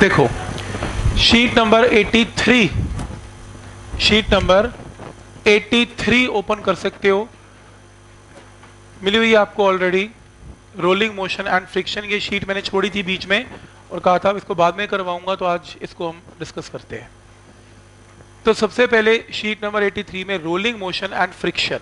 देखो sheet number 83, sheet number 83 open कर सकते हो, मिली हुई है आपको already. Rolling motion and friction ये शीट मैंने छोड़ी थी बीच में और कहा था इसको बाद में करवाऊंगा, तो आज इसको हम डिस्कस करते हैं। तो सबसे पहले शीट नंबर 83 में रोलिंग मोशन एंड फ्रिक्शन,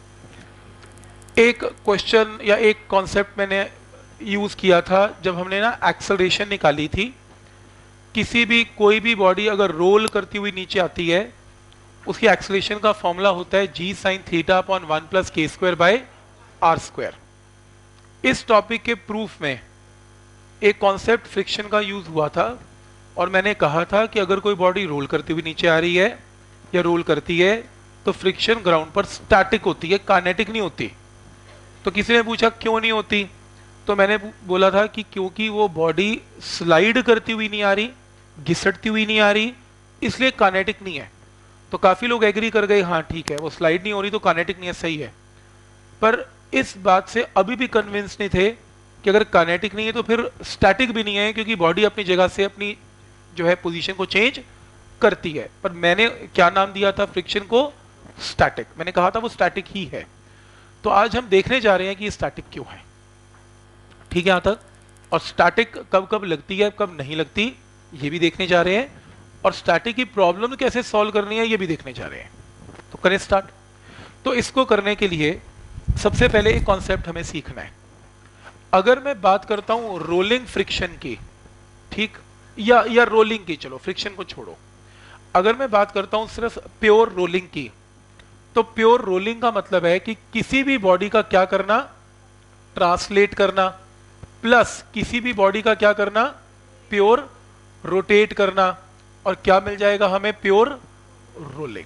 एक क्वेश्चन या एक कॉन्सेप्ट मैंने यूज किया था जब हमने ना एक्सेलरेशन निकाली थी। किसी भी कोई भी बॉडी अगर रोल करती हुई नीचे आती है, उसकी एक्सेलरेशन का फॉर्मूला होता है g sin theta upon 1 plus K square by R square. इस टॉपिक के प्रूफ में एक कॉन्सेप्ट फ्रिक्शन का यूज हुआ था और मैंने कहा था कि अगर कोई बॉडी रोल करती हुई नीचे आ रही है या रोल करती है तो फ्रिक्शन ग्राउंड पर स्टैटिक होती है, काइनेटिक नहीं होती। तो किसी ने पूछा क्यों नहीं होती, तो मैंने बोला था कि क्योंकि वो बॉडी स्लाइड करती हुई नहीं आ रही, घिसटती हुई नहीं आ रही, इसलिए काइनेटिक नहीं है। तो काफी लोग एग्री कर गए, हाँ ठीक है वो स्लाइड नहीं हो रही तो काइनेटिक नहीं है, सही है। पर इस बात से अभी भी कन्विंस नहीं थे कि अगर काइनेटिक नहीं है तो फिर स्टैटिक भी नहीं है, क्योंकि बॉडी अपनी जगह से अपनी जो है पोजीशन को चेंज करती है। पर मैंने क्या नाम दिया था फ्रिक्शन को? स्टैटिक। मैंने कहा था वो स्टैटिक ही है। तो आज हम देखने जा रहे हैं कि ये स्टैटिक क्यों है, ठीक है यहां तक। और स्टैटिक कब कब लगती है कब नहीं लगती ये भी देखने जा रहे हैं, और स्टैटिक की प्रॉब्लम कैसे सॉल्व करनी है ये भी देखने जा रहे हैं। तो करें स्टार्ट। तो इसको करने के लिए सबसे पहले एक कॉन्सेप्ट हमें सीखना है। अगर मैं बात करता हूं रोलिंग फ्रिक्शन की, ठीक, या रोलिंग की, चलो फ्रिक्शन को छोड़ो, अगर मैं बात करता हूं सिर्फ प्योर रोलिंग की, तो प्योर रोलिंग का मतलब है कि किसी भी बॉडी का क्या करना, ट्रांसलेट करना, प्लस किसी भी बॉडी का क्या करना, प्योर रोटेट करना, और क्या मिल जाएगा हमें? Pure rolling.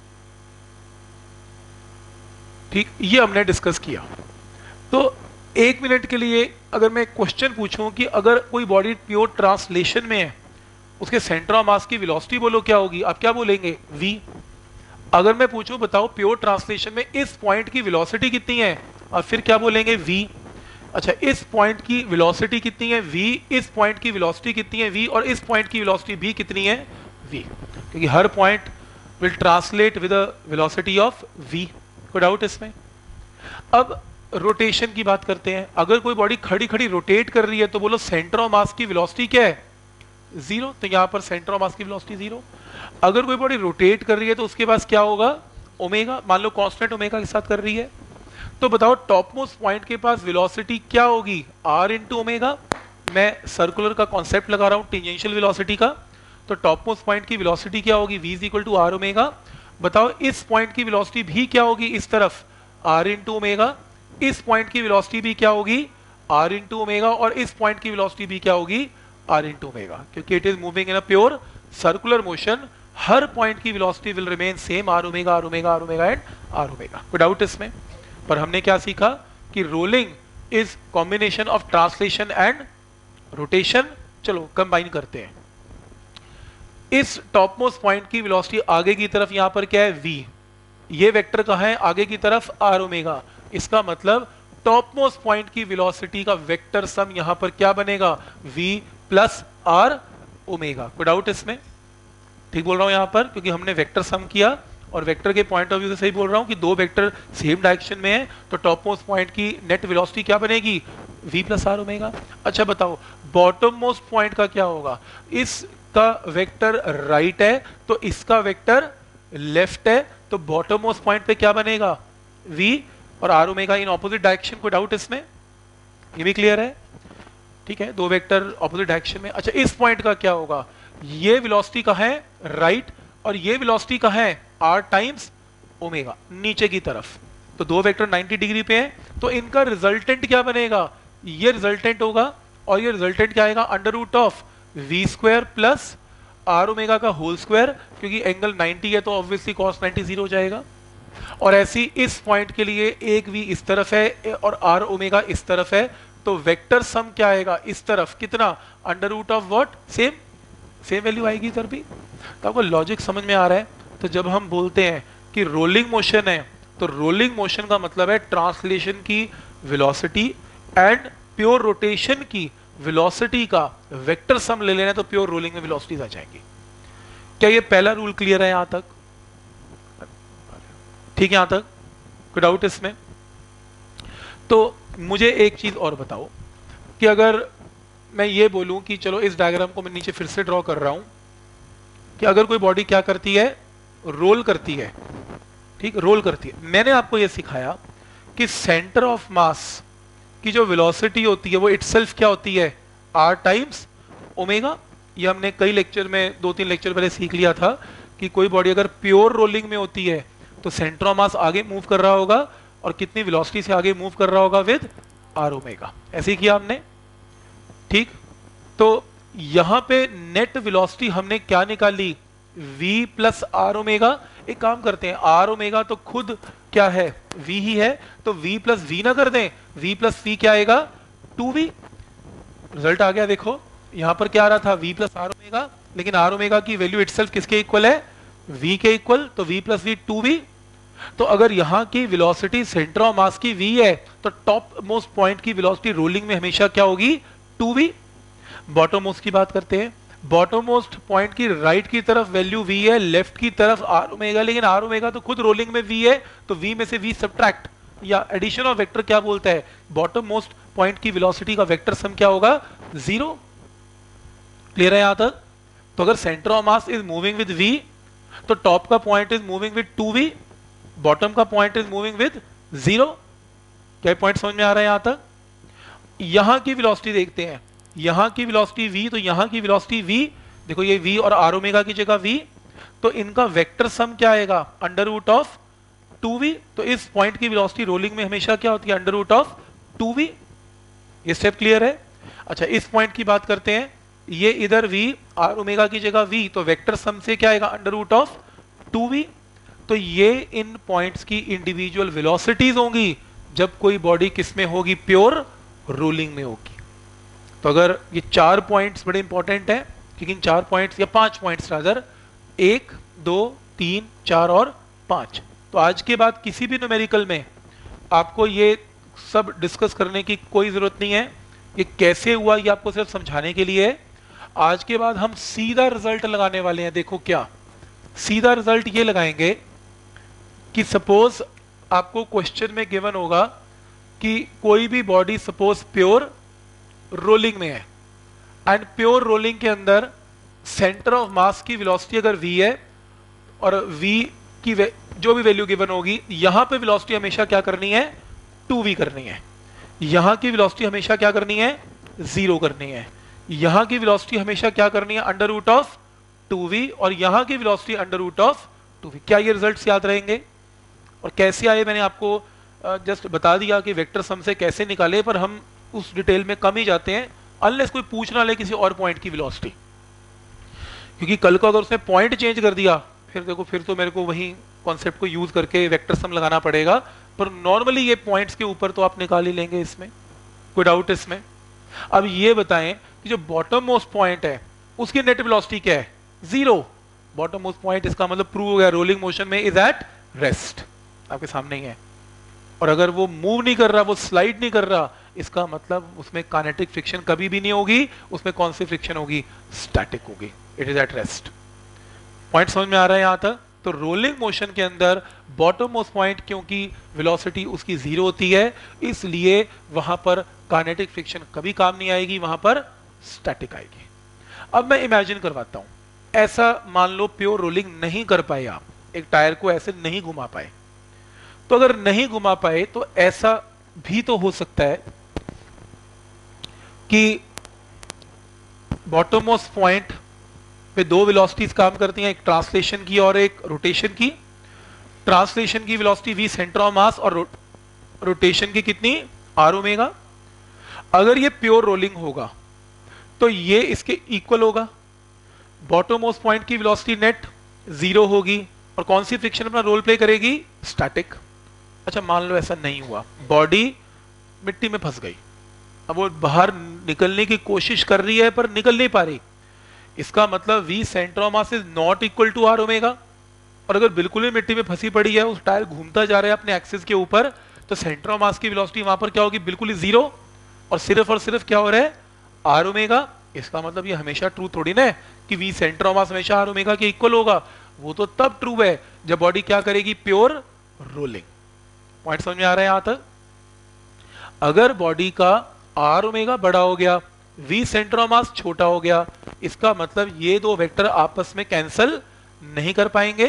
ठीक, ये हमने डिस्कस किया। तो एक मिनट के लिए अगर मैं क्वेश्चन पूछूं कि अगर कोई बॉडी प्योर ट्रांसलेशन में है, उसके सेंटर ऑफ मास की वेलोसिटी बोलो क्या होगी, आप क्या बोलेंगे? v। अगर मैं पूछूं बताओ प्योर ट्रांसलेशन में इस पॉइंट की वेलोसिटी कितनी है, और फिर क्या बोलेंगे? v। अच्छा, इस पॉइंट की वेलोसिटी कितनी है? v। इस पॉइंट की वेलोसिटी कितनी है? v। और इस पॉइंट की वेलोसिटी भी कितनी है? v। क्योंकि हर point will translate with a velocity of v। कोई डाउट इसमें? अब रोटेशन की बात करते हैं। अगर कोई बॉडी खड़ी खड़ी रोटेट कर रही है तो बोलो सेंटर ऑफ मास की वेलोसिटी क्या है? 0। तो यहां पर सेंटर ऑफ मास की वेलोसिटी 0। अगर कोई बॉडी रोटेट कर रही है तो उसके पास क्या होगा? ओमेगा। मान लो कांस्टेंट ओमेगा के साथ कर रही है, तो बताओ टॉप मोस्ट पॉइंट के पास वेलोसिटी क्या होगी? r into omega. मैं सर्कुलर का कॉन्सेप्ट लगा रहा हूं टेंजेंशियल वेलोसिटी का, तो टॉप मोस्ट पॉइंट की वेलोसिटी क्या होगी? v is equal to r omega. बताओ इस पॉइंट की वेलोसिटी भी क्या होगी? इस तरफ r इंटू ओमेगा। इस पॉइंट की वेलोसिटी भी क्या होगी? r into omega. और इस पॉइंट की वेलोसिटी भी क्या होगी? r into omega. क्योंकि it is moving in a pure circular motion, हर पॉइंट की velocity will remain same, r omega r omega r omega and r omega. कोई डाउट इसमें? पर हमने क्या सीखा कि rolling is combination of translation and rotation. चलो कंबाइन करते हैं। इस टॉप मोस्ट पॉइंट की वेलोसिटी आगे की तरफ यहां पर क्या है? v। ये वेक्टर कहां है? आगे की तरफ r ओमेगा। इसका मतलब टॉप मोस्ट पॉइंट की वेलोसिटी का वेक्टर सम यहां पर क्या बनेगा? v plus r omega. कोई डाउट इसमें? ठीक बोल रहा हूं यहां पर, क्योंकि हमने वेक्टर सम किया और वेक्टर के पॉइंट ऑफ व्यू से सही बोल रहा हूं कि दो वेक्टर सेम डायरेक्शन में है, तो टॉप मोस्ट पॉइंट की नेट वेलोसिटी क्या बनेगी? v plus r omega. अच्छा बताओ बॉटम मोस्ट पॉइंट का क्या होगा? इसका वेक्टर राइट है तो इसका वेक्टर लेफ्ट है, तो बॉटम मोस्ट पॉइंट पे क्या बनेगा? v और r omega in opposite direction. कोई डाउट इसमें? ये भी क्लियर है? ठीक है, दो वेक्टर ऑपोजिट डायरेक्शन में। अच्छा इस पॉइंट का क्या होगा? ये वेलोसिटी का है राइट, और ये वेलोसिटी का है r टाइम्स ओमेगा नीचे की तरफ, तो दो वेक्टर 90 डिग्री पे हैं, तो इनका रिजल्टेंट क्या बनेगा? ये रिजल्टेंट होगा, और ये रिजल्टेंट क्या आएगा? Under root of v square plus r omega का होल स्क्वायर, क्योंकि एंगल 90 है तो ऑब्वियसली cos 90 0 हो जाएगा। और ऐसी इस पॉइंट के लिए एक v इस तरफ है और r ओमेगा इस तरफ है, तो वेक्टर सम क्या आएगा? इस तरफ कितना? Under root of what? Same value आएगी इधर भी। तो आपको लॉजिक समझ में आ रहा है? तो जब हम बोलते हैं कि रोलिंग मोशन है, तो रोलिंग मोशन का मतलब है ट्रांसलेशन की वेलोसिटी एंड प्योर रोटेशन की वेलोसिटी का वेक्टर सम ले लेना तो प्योर रोलिंग में वेलोसिटीज आ जाएंगी। क्या ये पहला रूल क्लियर है यहां तक? ठीक है, यहां तक कोई डाउट इसमें? तो मुझे एक चीज और बताओ कि अगर मैं ये बोलूं कि चलो इस डायग्राम को मैं नीचे फिर से ड्रॉ कर रहा हूं कि अगर कोई बॉडी क्या करती है, रोल करती है, ठीक, रोल करती है। मैंने आपको यह सिखाया कि सेंटर ऑफ मास की जो वेलोसिटी होती है वो इटसेल्फ क्या होती है, r टाइम्स ओमेगा। ये हमने कई लेक्चर में, 2-3 लेक्चर पहले सीख लिया था कि कोई बॉडी अगर प्योर रोलिंग में होती है तो सेंटर ऑफ मास आगे मूव कर रहा होगा और कितनी वेलोसिटी से आगे मूव कर रहा होगा, विद r ओमेगा। ऐसे ही किया हमने, ठीक। तो यहां पे नेट वेलोसिटी हमने क्या निकाली, v प्लस आर ओमेगा। एक काम करते हैं, आर ओमेगा तो खुद क्या है, v ही है, तो v प्लस वी ना कर दें, v प्लस वी क्या आएगा, 2v। रिजल्ट आ गया, देखो यहां पर क्या आ रहा था, v प्लस आर ओमेगा, लेकिन आर ओमेगा की वैल्यू इटसेल्फ किसके इक्वल है, v के इक्वल, तो v प्लस वी 2v। तो अगर यहां की वेलोसिटी सेंटर ऑफ मास की v है तो टॉप मोस्ट पॉइंट की वेलोसिटी रोलिंग में हमेशा क्या होगी, 2v। बॉटम मोस्ट की बात करते हैं, बॉटम मोस्ट पॉइंट की राइट की तरफ वैल्यू v है, लेफ्ट की तरफ r ओमेगा, लेकिन r ओमेगा तो खुद रोलिंग में v है, तो v में से v सब्ट्रैक्ट या एडिशन ऑफ वेक्टर क्या बोलता है, बॉटम मोस्ट पॉइंट की वेलोसिटी का वेक्टर सम क्या होगा, 0। क्लियर है यहां तक? तो अगर centre of mass is moving with v तो टॉप का point is moving with 2v, bottom का पॉइंट इज मूविंग विद 0। क्या पॉइंट समझ में आ रहा है यहां तक? यहां की वेलोसिटी देखते हैं, यहां की वेलोसिटी v, तो यहां की वेलोसिटी v, देखो ये v और r ओमेगा की जगह v, तो इनका वेक्टर सम क्या आएगा, अंडर रूट ऑफ 2v। तो इस पॉइंट की वेलोसिटी रोलिंग में हमेशा क्या होती है, अंडर रूट ऑफ 2v। ये स्टेप क्लियर है? अच्छा, इस पॉइंट की बात करते हैं, ये इधर v, r ओमेगा की जगह v, तो वेक्टर सम से क्या आएगा, अंडर रूट ऑफ 2v। तो ये इन पॉइंट्स की इंडिविजुअल वेलोसिटीज होंगी जब कोई बॉडी किस में होगी, प्योर रोलिंग में होगी। तो अगर ये 4 पॉइंट्स बड़े इंपॉर्टेंट हैं, क्योंकि इन 4 पॉइंट्स या 5 पॉइंट्स रादर, 1, 2, 3, 4 और 5, तो आज के बाद किसी भी न्यूमेरिकल में आपको ये सब डिस्कस करने की कोई जरूरत नहीं है। ये कैसे हुआ ये आपको सिर्फ समझाने के लिए है। आज के बाद हम सीधा रिजल्ट लगाने वाले हैं। देखो क्या सीधा रिजल्ट ये लगाएंगे कि सपोज आपको क्वेश्चन में गिवन होगा कि कोई भी बॉडी सपोज प्योर रोलिंग में है, एंड प्योर रोलिंग के अंदर सेंटर ऑफ मास की वेलोसिटी अगर v है और v की जो भी वैल्यू गिवन होगी, यहां पे वेलोसिटी हमेशा क्या करनी है, 2v करनी है। यहां की वेलोसिटी हमेशा क्या करनी है, 0 करनी है। यहां की वेलोसिटी हमेशा क्या करनी है, अंडर रूट ऑफ 2v, और यहां की velocity under root of 2v। क्या ये रिजल्ट्स याद रहेंगे? और कैसे आए मैंने आपको जस्ट बता दिया कि वेक्टर सम से कैसे निकाले, पर हम उस डिटेल में कम ही जाते हैं अनलेस कोई पूछ ना ले किसी और पॉइंट की वेलोसिटी, क्योंकि कल को अगर उसने पॉइंट चेंज कर दिया फिर देखो, फिर तो मेरे को वही कॉन्सेप्ट को यूज करके वेक्टर सम लगाना पड़ेगा। पर नॉर्मली ये पॉइंट्स के ऊपर तो आप निकाल ही लेंगे, इसमें कोई डाउट इसमें? अब ये बताएं कि जो बॉटम मोस्ट पॉइंट है उसकी नेट वेलोसिटी क्या है, 0। बॉटम मोस्ट पॉइंट, इसका मतलब प्रूव हो गया रोलिंग मोशन में इज एट रेस्ट, आपके सामने ही है। और अगर वो मूव नहीं कर रहा, वो स्लाइड नहीं कर रहा, इसका मतलब उसमें काइनेटिक फ्रिक्शन कभी भी नहीं होगी, उसमें कौन सी फ्रिक्शन होगी, स्टैटिक होगी, it is at rest. Point समझ में आ रहा है यहां तक? तो रोलिंग मोशन के अंदर बॉटम मोस्ट पॉइंट क्योंकि वेलोसिटी उसकी 0 होती है, इसलिए वहां पर काइनेटिक फ्रिक्शन कभी काम नहीं आएगी, वहां पर स्टैटिक आएगी। अब मैं इमेजिन करवाता हूं, ऐसा मान लो प्योर रोलिंग नहीं कर पाए आप, एक टायर को ऐसे नहीं घुमा पाए, तो अगर नहीं घुमा पाए तो ऐसा भी तो हो सकता है कि बॉटम मोस्ट पॉइंट पे 2 वेलोसिटीज काम करती हैं, एक ट्रांसलेशन की और एक रोटेशन की। ट्रांसलेशन की velocity v centre of mass और रोटेशन की कितनी, r ओमेगा। अगर ये प्योर रोलिंग होगा तो ये इसके इक्वल होगा। बॉटम मोस्ट पॉइंट की वेलोसिटी नेट 0 होगी और कौन सी फ्रिक्शन अपना रोल प्ले करेगी, स्टैटिक। अच्छा मान लो ऐसा नहीं हुआ, बॉडी मिट्टी में फंस गई, अब वो बाहर निकलने की कोशिश कर रही है पर निकल नहीं पा रही, इसका मतलब v centre of mass is not equal to r omega. और अगर बिल्कुल ही मिट्टी में फंसी पड़ी है, उस टायर घूमता जा रहा है अपने एक्सिस के ऊपर, तो सेंटर ऑफ मास की वेलोसिटी वहां पर क्या होगी, बिल्कुल ही 0, और सिर्फ क्या हो रहा है, आर ओमेगा, इसका मतलब ये हमेशा ट्रू थोड़ी ना है कि वी सेंटर ऑफ मास हमेशा आर ओमेगा के इक्वल होगा। वो तो तब ट्रू है जब बॉडी क्या करेगी, प्योर रोलिंग। पॉइंट समझ में आ रहा है यहां तक? अगर बॉडी का आर ओमेगा बड़ा हो गया, वी सेंटर ऑफ मास छोटा हो गया, इसका मतलब ये दो वेक्टर आपस में कैंसल नहीं कर पाएंगे,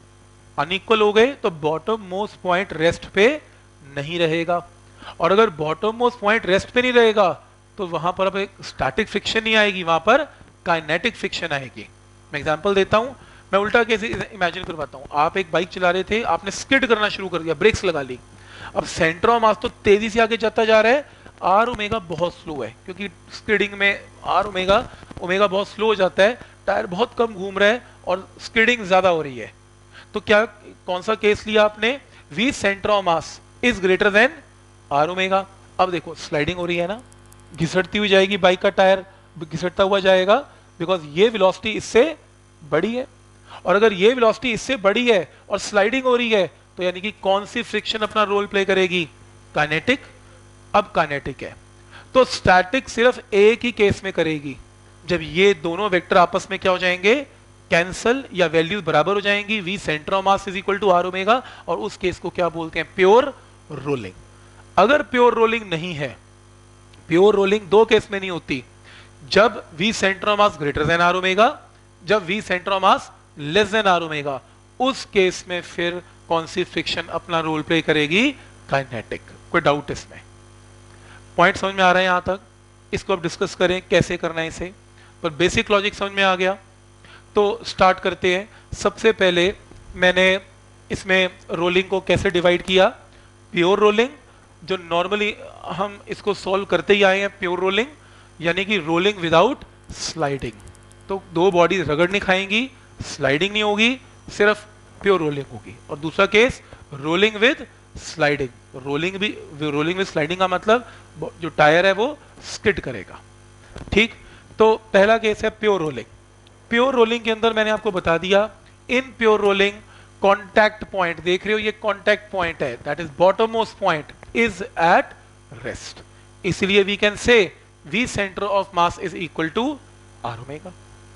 अनइक्वल हो गए, तो बॉटम मोस्ट पॉइंट रेस्ट पे नहीं रहेगा। और अगर बॉटम मोस्ट पॉइंट रेस्ट पे नहीं रहेगा तो वहां पर अब एक स्टैटिक फ्रिक्शन नहीं आएगी, वहां पर काइनेटिक फ्रिक्शन आएगी। मैं एग्जांपल देता हूं, मैं उल्टा कैसे इमेजिन करवाता हूं। आप एक बाइक चला रहे थे, आपने स्किड करना शुरू कर दिया, ब्रेक्स लगा ली। अब सेंटर ऑफ मास तो तेजी से आगे जाता जा रहा है, आर ओमेगा बहुत स्लो है, क्योंकि स्किडिंग में आर ओमेगा बहुत स्लो हो जाता है, टायर बहुत कम घूम रहा है और स्किडिंग ज्यादा हो रही है। तो क्या, कौन सा केस लिया आपने, v centre of mass is greater than r omega. अब देखो स्लाइडिंग हो रही है ना, घिसटती हुई जाएगी बाइक का टायर, घिसटता हुआ जाएगा, बिकॉज ये वेलोसिटी इससे बड़ी है। और अगर ये वेलोसिटी इससे बड़ी है और स्लाइडिंग हो रही है, तो यानी कि कौन सी फ्रिक्शन अपना रोल प्ले करेगी, काइनेटिक। अब काइनेटिक है तो स्टैटिक सिर्फ एक ही केस में करेगी, जब ये दोनों वेक्टर आपस में क्या हो जाएंगे, कैंसल, या वैल्यूज बराबर हो जाएंगी, v centre of mass is equal to r omega, और उस केस को क्या बोलते हैं, प्योर रोलिंग। अगर प्योर रोलिंग नहीं है, प्योर रोलिंग दो केस में नहीं होती, जब v centre of mass greater than r omega, जब v centre of mass less than r omega, उस केस में फिर कौन सी फ्रिक्शन अपना रोल प्ले करेगी, काइनेटिक। कोई डाउट इसमें? पॉइंट समझ में आ रहा है यहां तक? इसको अब डिस्कस करें कैसे करना है इसे, पर बेसिक लॉजिक समझ में आ गया। तो स्टार्ट करते हैं। सबसे पहले मैंने इसमें रोलिंग को कैसे डिवाइड किया, प्योर रोलिंग, जो नॉर्मली हम इसको सॉल्व करते ही आए हैं, प्योर रोलिंग यानी कि रोलिंग विदाउट स्लाइडिंग। तो दो बॉडी रगड़ नहीं खाएंगी, स्लाइडिंग नहीं होगी, सिर्फ प्योर रोलिंग होगी। और दूसरा case rolling with sliding, rolling with sliding का मतलब जो टायर है वो स्किड करेगा। ठीक, तो पहला केस है प्योर रोलिंग। प्योर रोलिंग के अंदर मैंने आपको बता दिया, in pure rolling contact point देख रहे हो, ये कॉन्टैक्ट पॉइंट है, that is bottom most point is at rest, इसलिए we can say v centre of mass is equal to r omega.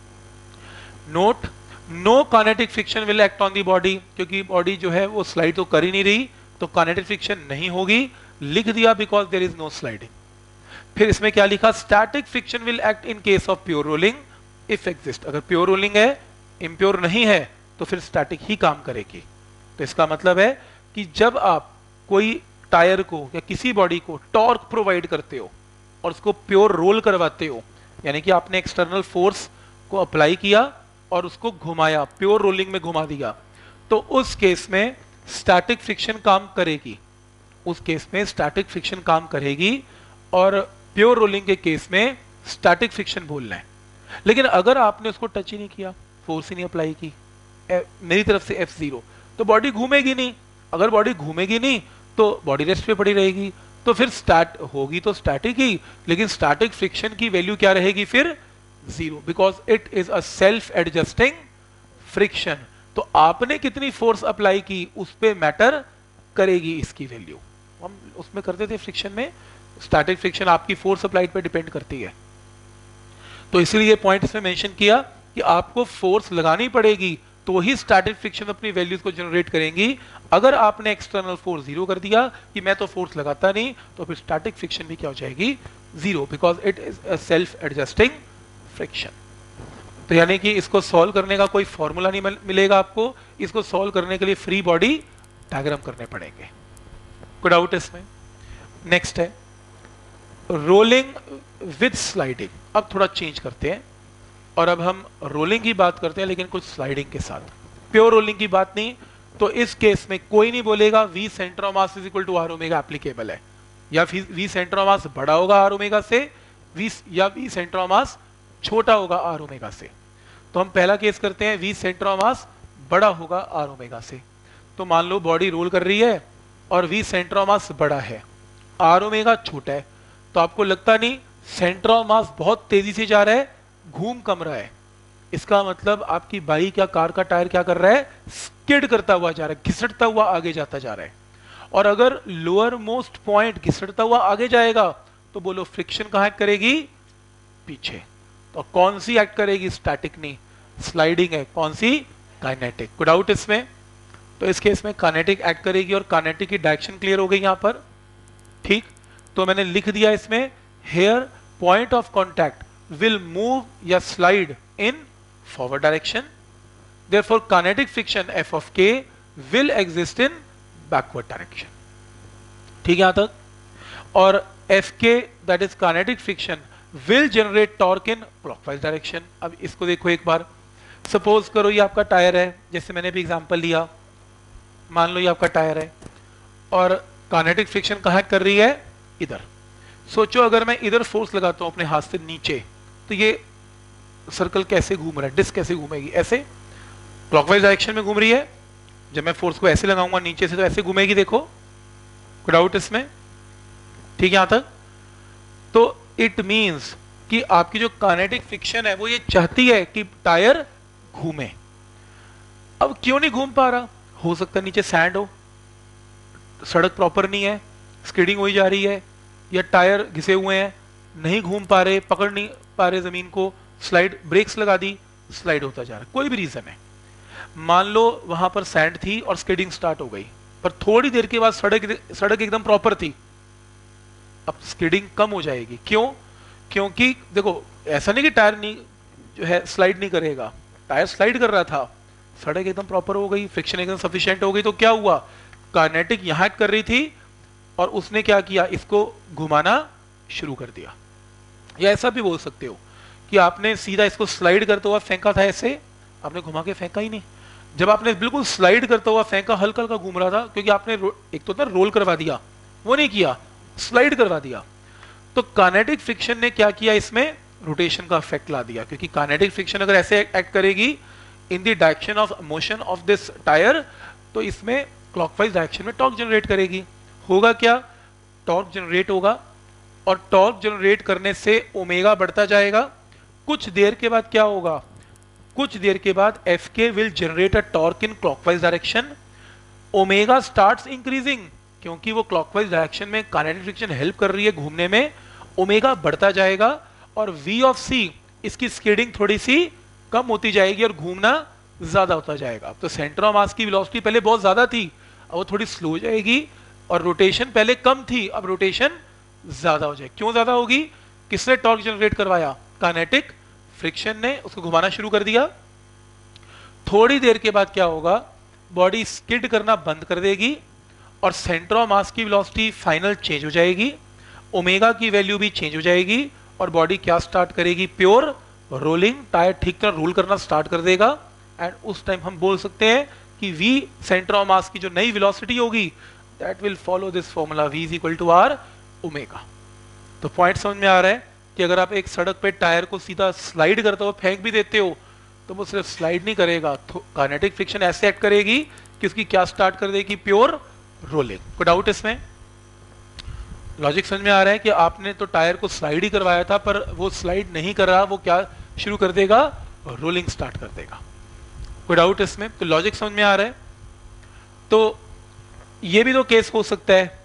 Note, no kinetic friction will act on the body, क्योंकि body जो है वो slide तो कर ही नहीं रही, तो काइनेटिक फ्रिक्शन नहीं होगी, लिख दिया because there is no sliding. फिर इसमें क्या लिखा, static friction will act in case of pure rolling if exist. अगर प्योर रोलिंग है, इम्प्योर नहीं है, तो फिर स्टैटिक ही काम करेगी। तो इसका मतलब है कि जब आप कोई टायर को या किसी बॉडी को टॉर्क प्रोवाइड करते हो और उसको प्योर रोल करवाते हो, यानी कि आपने एक्सटर्नल फोर्स को अप्लाई किया और उसको घुमाया, प्योर रोलिंग में घुमा दिया, तो उस केस में स्टैटिक फ्रिक्शन काम करेगी, उस केस में स्टैटिक फ्रिक्शन काम करेगी, और प्योर रोलिंग के केस में स्टैटिक फ्रिक्शन बोलना है। लेकिन अगर आपने उसको टच ही नहीं किया, फोर्स ही नहीं अप्लाई की, मेरी तरफ से F0, तो बॉडी घूमेगी नहीं। अगर बॉडी घूमेगी नहीं तो बॉडी रेस्ट पे पड़ी रहेगी, तो फिर स्टार्ट होगी तो स्टैटिक ही, लेकिन स्टैटिक फ्रिक्शन की वैल्यू क्या रहेगी फिर, 0, because it is a self adjusting friction. तो आपने कितनी फोर्स अप्लाई की उस पर मैटर करेगी इसकी वैल्यू। हम उसमें करते थे फ्रिक्शन में, स्टैटिक फ्रिक्शन आपकी फोर्स अप्लाइड पे डिपेंड करती है, तो इसलिए पॉइंट इसमें मेंशन किया कि आपको फोर्स लगानी पड़ेगी तो ही स्टैटिक फ्रिक्शन अपनी वैल्यूज को जनरेट करेंगी। अगर आपने एक्सटर्नल फोर्स 0 कर दिया कि मैं तो फोर्स लगाता नहीं, तो फिर स्टैटिक फ्रिक्शन भी क्या हो जाएगी, 0, because it is a self adjusting friction. तो यानी कि इसको सॉल्व करने का कोई फॉर्मूला नहीं मिलेगा आपको, इसको सॉल्व करने के लिए फ्री बॉडी डायग्राम करने पड़ेंगे। कोई डाउट इसमें? नेक्स्ट है रोलिंग विद स्लाइडिंग। अब थोड़ा चेंज करते हैं और अब हम रोलिंग की बात करते हैं, लेकिन कुछ स्लाइडिंग के साथ, प्योर रोलिंग की बात नहीं। तो इस केस में कोई नहीं बोलेगा v centre of mass is equal to r omega applicable है, या वी सेंटर ऑफ मास बड़ा होगा आर ओमेगा से, या वी सेंटर ऑफ मास छोटा होगा आर ओमेगा से। तो हम पहला केस करते हैं, वी सेंटर ऑफ मास बड़ा होगा आर ओमेगा से। तो मान लो बॉडी रोल कर रही है और वी सेंटर ऑफ मास बड़ा है, आर ओमेगा छोटा है, तो आपको लगता नहीं सेंटर ऑफ मास बहुत तेजी से जा रहा है, घूम कम रहा है, इसका मतलब आपकी बाइक या कार का टायर क्या कर रहा है, स्किड करता हुआ जा रहा है, घिसटता हुआ आगे जाता जा रहा है। और अगर लोअर मोस्ट पॉइंट घिसटता हुआ आगे जाएगा तो बोलो फ्रिक्शन कहां करेगी, पीछे। तो कौन सी एक्ट करेगी? स्टैटिक नहीं, स्लाइडिंग है। कौन सी? काइनेटिक। कोई डाउट इसमें? तो इस केस में काइनेटिक एक्ट करेगी और काइनेटिक की डायरेक्शन क्लियर हो गई यहां पर, ठीक। तो मैंने लिख दिया इसमें, here point of contact will move या slide in forward direction, therefore kinetic friction f of k will exist in backward direction, ठीक है यहां तक। और f k that is kinetic friction will generate torque in clockwise direction. अब इसको देखो एक बार, सपोज करो ये आपका टायर है, जैसे मैंने भी एग्जांपल लिया, मान लो ये आपका टायर है और काइनेटिक फ्रिक्शन कहां कर रही है? इधर। सोचो अगर मैं इधर फोर्स लगाता हूं अपने हाथ से नीचे, तो ये सर्कल कैसे घूम रहा है, डिस्क कैसे घूमेगी? ऐसे क्लॉकवाइज डायरेक्शन में घूम रही है। जब मैं फोर्स को ऐसे लगाऊंगा नीचे से तो ऐसे घूमेगी, देखो। कोई डाउट इसमें? ठीक है यहां तक। तो इट मींस कि आपकी जो काइनेटिक फ्रिक्शन है वो ये चाहती है कि टायर घूमे। अब क्यों नहीं घूम पा रहा? हो सकता है नीचे सैंड हो, सड़क प्रॉपर नहीं है, स्किडिंग हो जा रही है, या टायर घिसे हुए हैं, नहीं घूम पा रहे, पकड़ नहीं पा रहे जमीन को, स्लाइड ब्रेक्स लगा दी, स्लाइड होता जा रहा है, कोई भी रीजन है। मान लो वहां पर सैंड थी और स्किडिंग स्टार्ट हो गई, पर थोड़ी देर के बाद सड़क एकदम प्रॉपर थी, अब स्किडिंग कम हो जाएगी। क्यों? क्योंकि देखो ऐसा नहीं कि टायर नहीं जो है स्लाइड नहीं करेगा, टायर स्लाइड कर रहा था, सड़क एकदम प्रॉपर हो गई, फ्रिक्शन एकदम सफिशिएंट हो गई, तो क्या हुआ? काइनेटिक यहां कर रही थी और उसने क्या किया? इसको घुमाना शुरू कर दिया। या ऐसा भी बोल सकते हो कि आपने सीधा इसको स्लाइड करते हुआ फेंका था, ऐसे आपने घुमा के फेंका ही नहीं। जब आपने बिल्कुल स्लाइड करता हुआ फेंका, हल्का हल्का घूम रहा था, क्योंकि आपने एक तो ना रोल करवा दिया, वो नहीं किया, स्लाइड करवा दिया। तो काइनेटिक फ्रिक्शन ने क्या किया? इसमें रोटेशन का इफेक्ट ला दिया, क्योंकि काइनेटिक फ्रिक्शन अगर ऐसे एक्ट करेगी in the direction of motion of this tyre, तो इसमें क्लॉकवाइज डायरेक्शन में टॉर्क जनरेट करेगी। होगा क्या? टॉर्क जनरेट होगा, और टॉर्क जनरेट करने से ओमेगा बढ़ता जाएगा। कुछ देर के बाद क्या होगा? कुछ देर के बाद f k will generate a torque in clockwise direction, omega starts increasing, क्योंकि वो क्लॉकवाइज डायरेक्शन में काइनेटिक फ्रिक्शन हेल्प कर रही है घूमने में, ओमेगा बढ़ता जाएगा, और वी ऑफ सी इसकी स्किडिंग थोड़ी सी कम होती जाएगी और घूमना ज्यादा होता जाएगा। तो सेंटर ऑफ मास की वेलोसिटी पहले बहुत ज्यादा थी, अब वो थोड़ी स्लो हो जाएगी, और रोटेशन पहले कम थी, अब रोटेशन ज्यादा हो जाएगी। क्यों ज्यादा होगी? किसने टॉर्क जनरेट करवाया? काइनेटिक फ्रिक्शन ने उसको घुमाना शुरू कर दिया। थोड़ी देर के बाद क्या होगा? बॉडी स्किड करना बंद कर देगी और सेंटर ऑफ मास की वेलोसिटी फाइनल चेंज हो जाएगी, ओमेगा की वैल्यू भी चेंज हो जाएगी, और बॉडी क्या स्टार्ट करेगी? प्योर रोलिंग, टायर ठीक तरह रोल करना स्टार्ट कर देगा। एंड उस टाइम हम बोल सकते हैं कि v सेंटर ऑफ मास की जो नई वेलोसिटी होगी that will follow this formula, v is equal to r omega. तो पॉइंट समझ में आ रहा है कि अगर आप एक सड़क पे टायर को सीधा स्लाइड करते हो, फेंक भी देते हो, तो वो सिर्फ स्लाइड नहीं करेगा, काइनेटिक फ्रिक्शन ऐसे एक्ट करेगी कि उसकी क्या स्टार्ट कर देगी? Pure rolling. कोई डाउट इसमें? लॉजिक समझ में आ रहा है कि आपने तो टायर को स्लाइड ही करवाया था, पर वो स्लाइड नहीं कर रहा, वो क्या शुरू कर देगा? रोलिंग स्टार्ट कर देगा। कोई डाउट इसमें? तो लॉजिक समझ में आ रहा है। तो ये भी तो केस हो सकता है।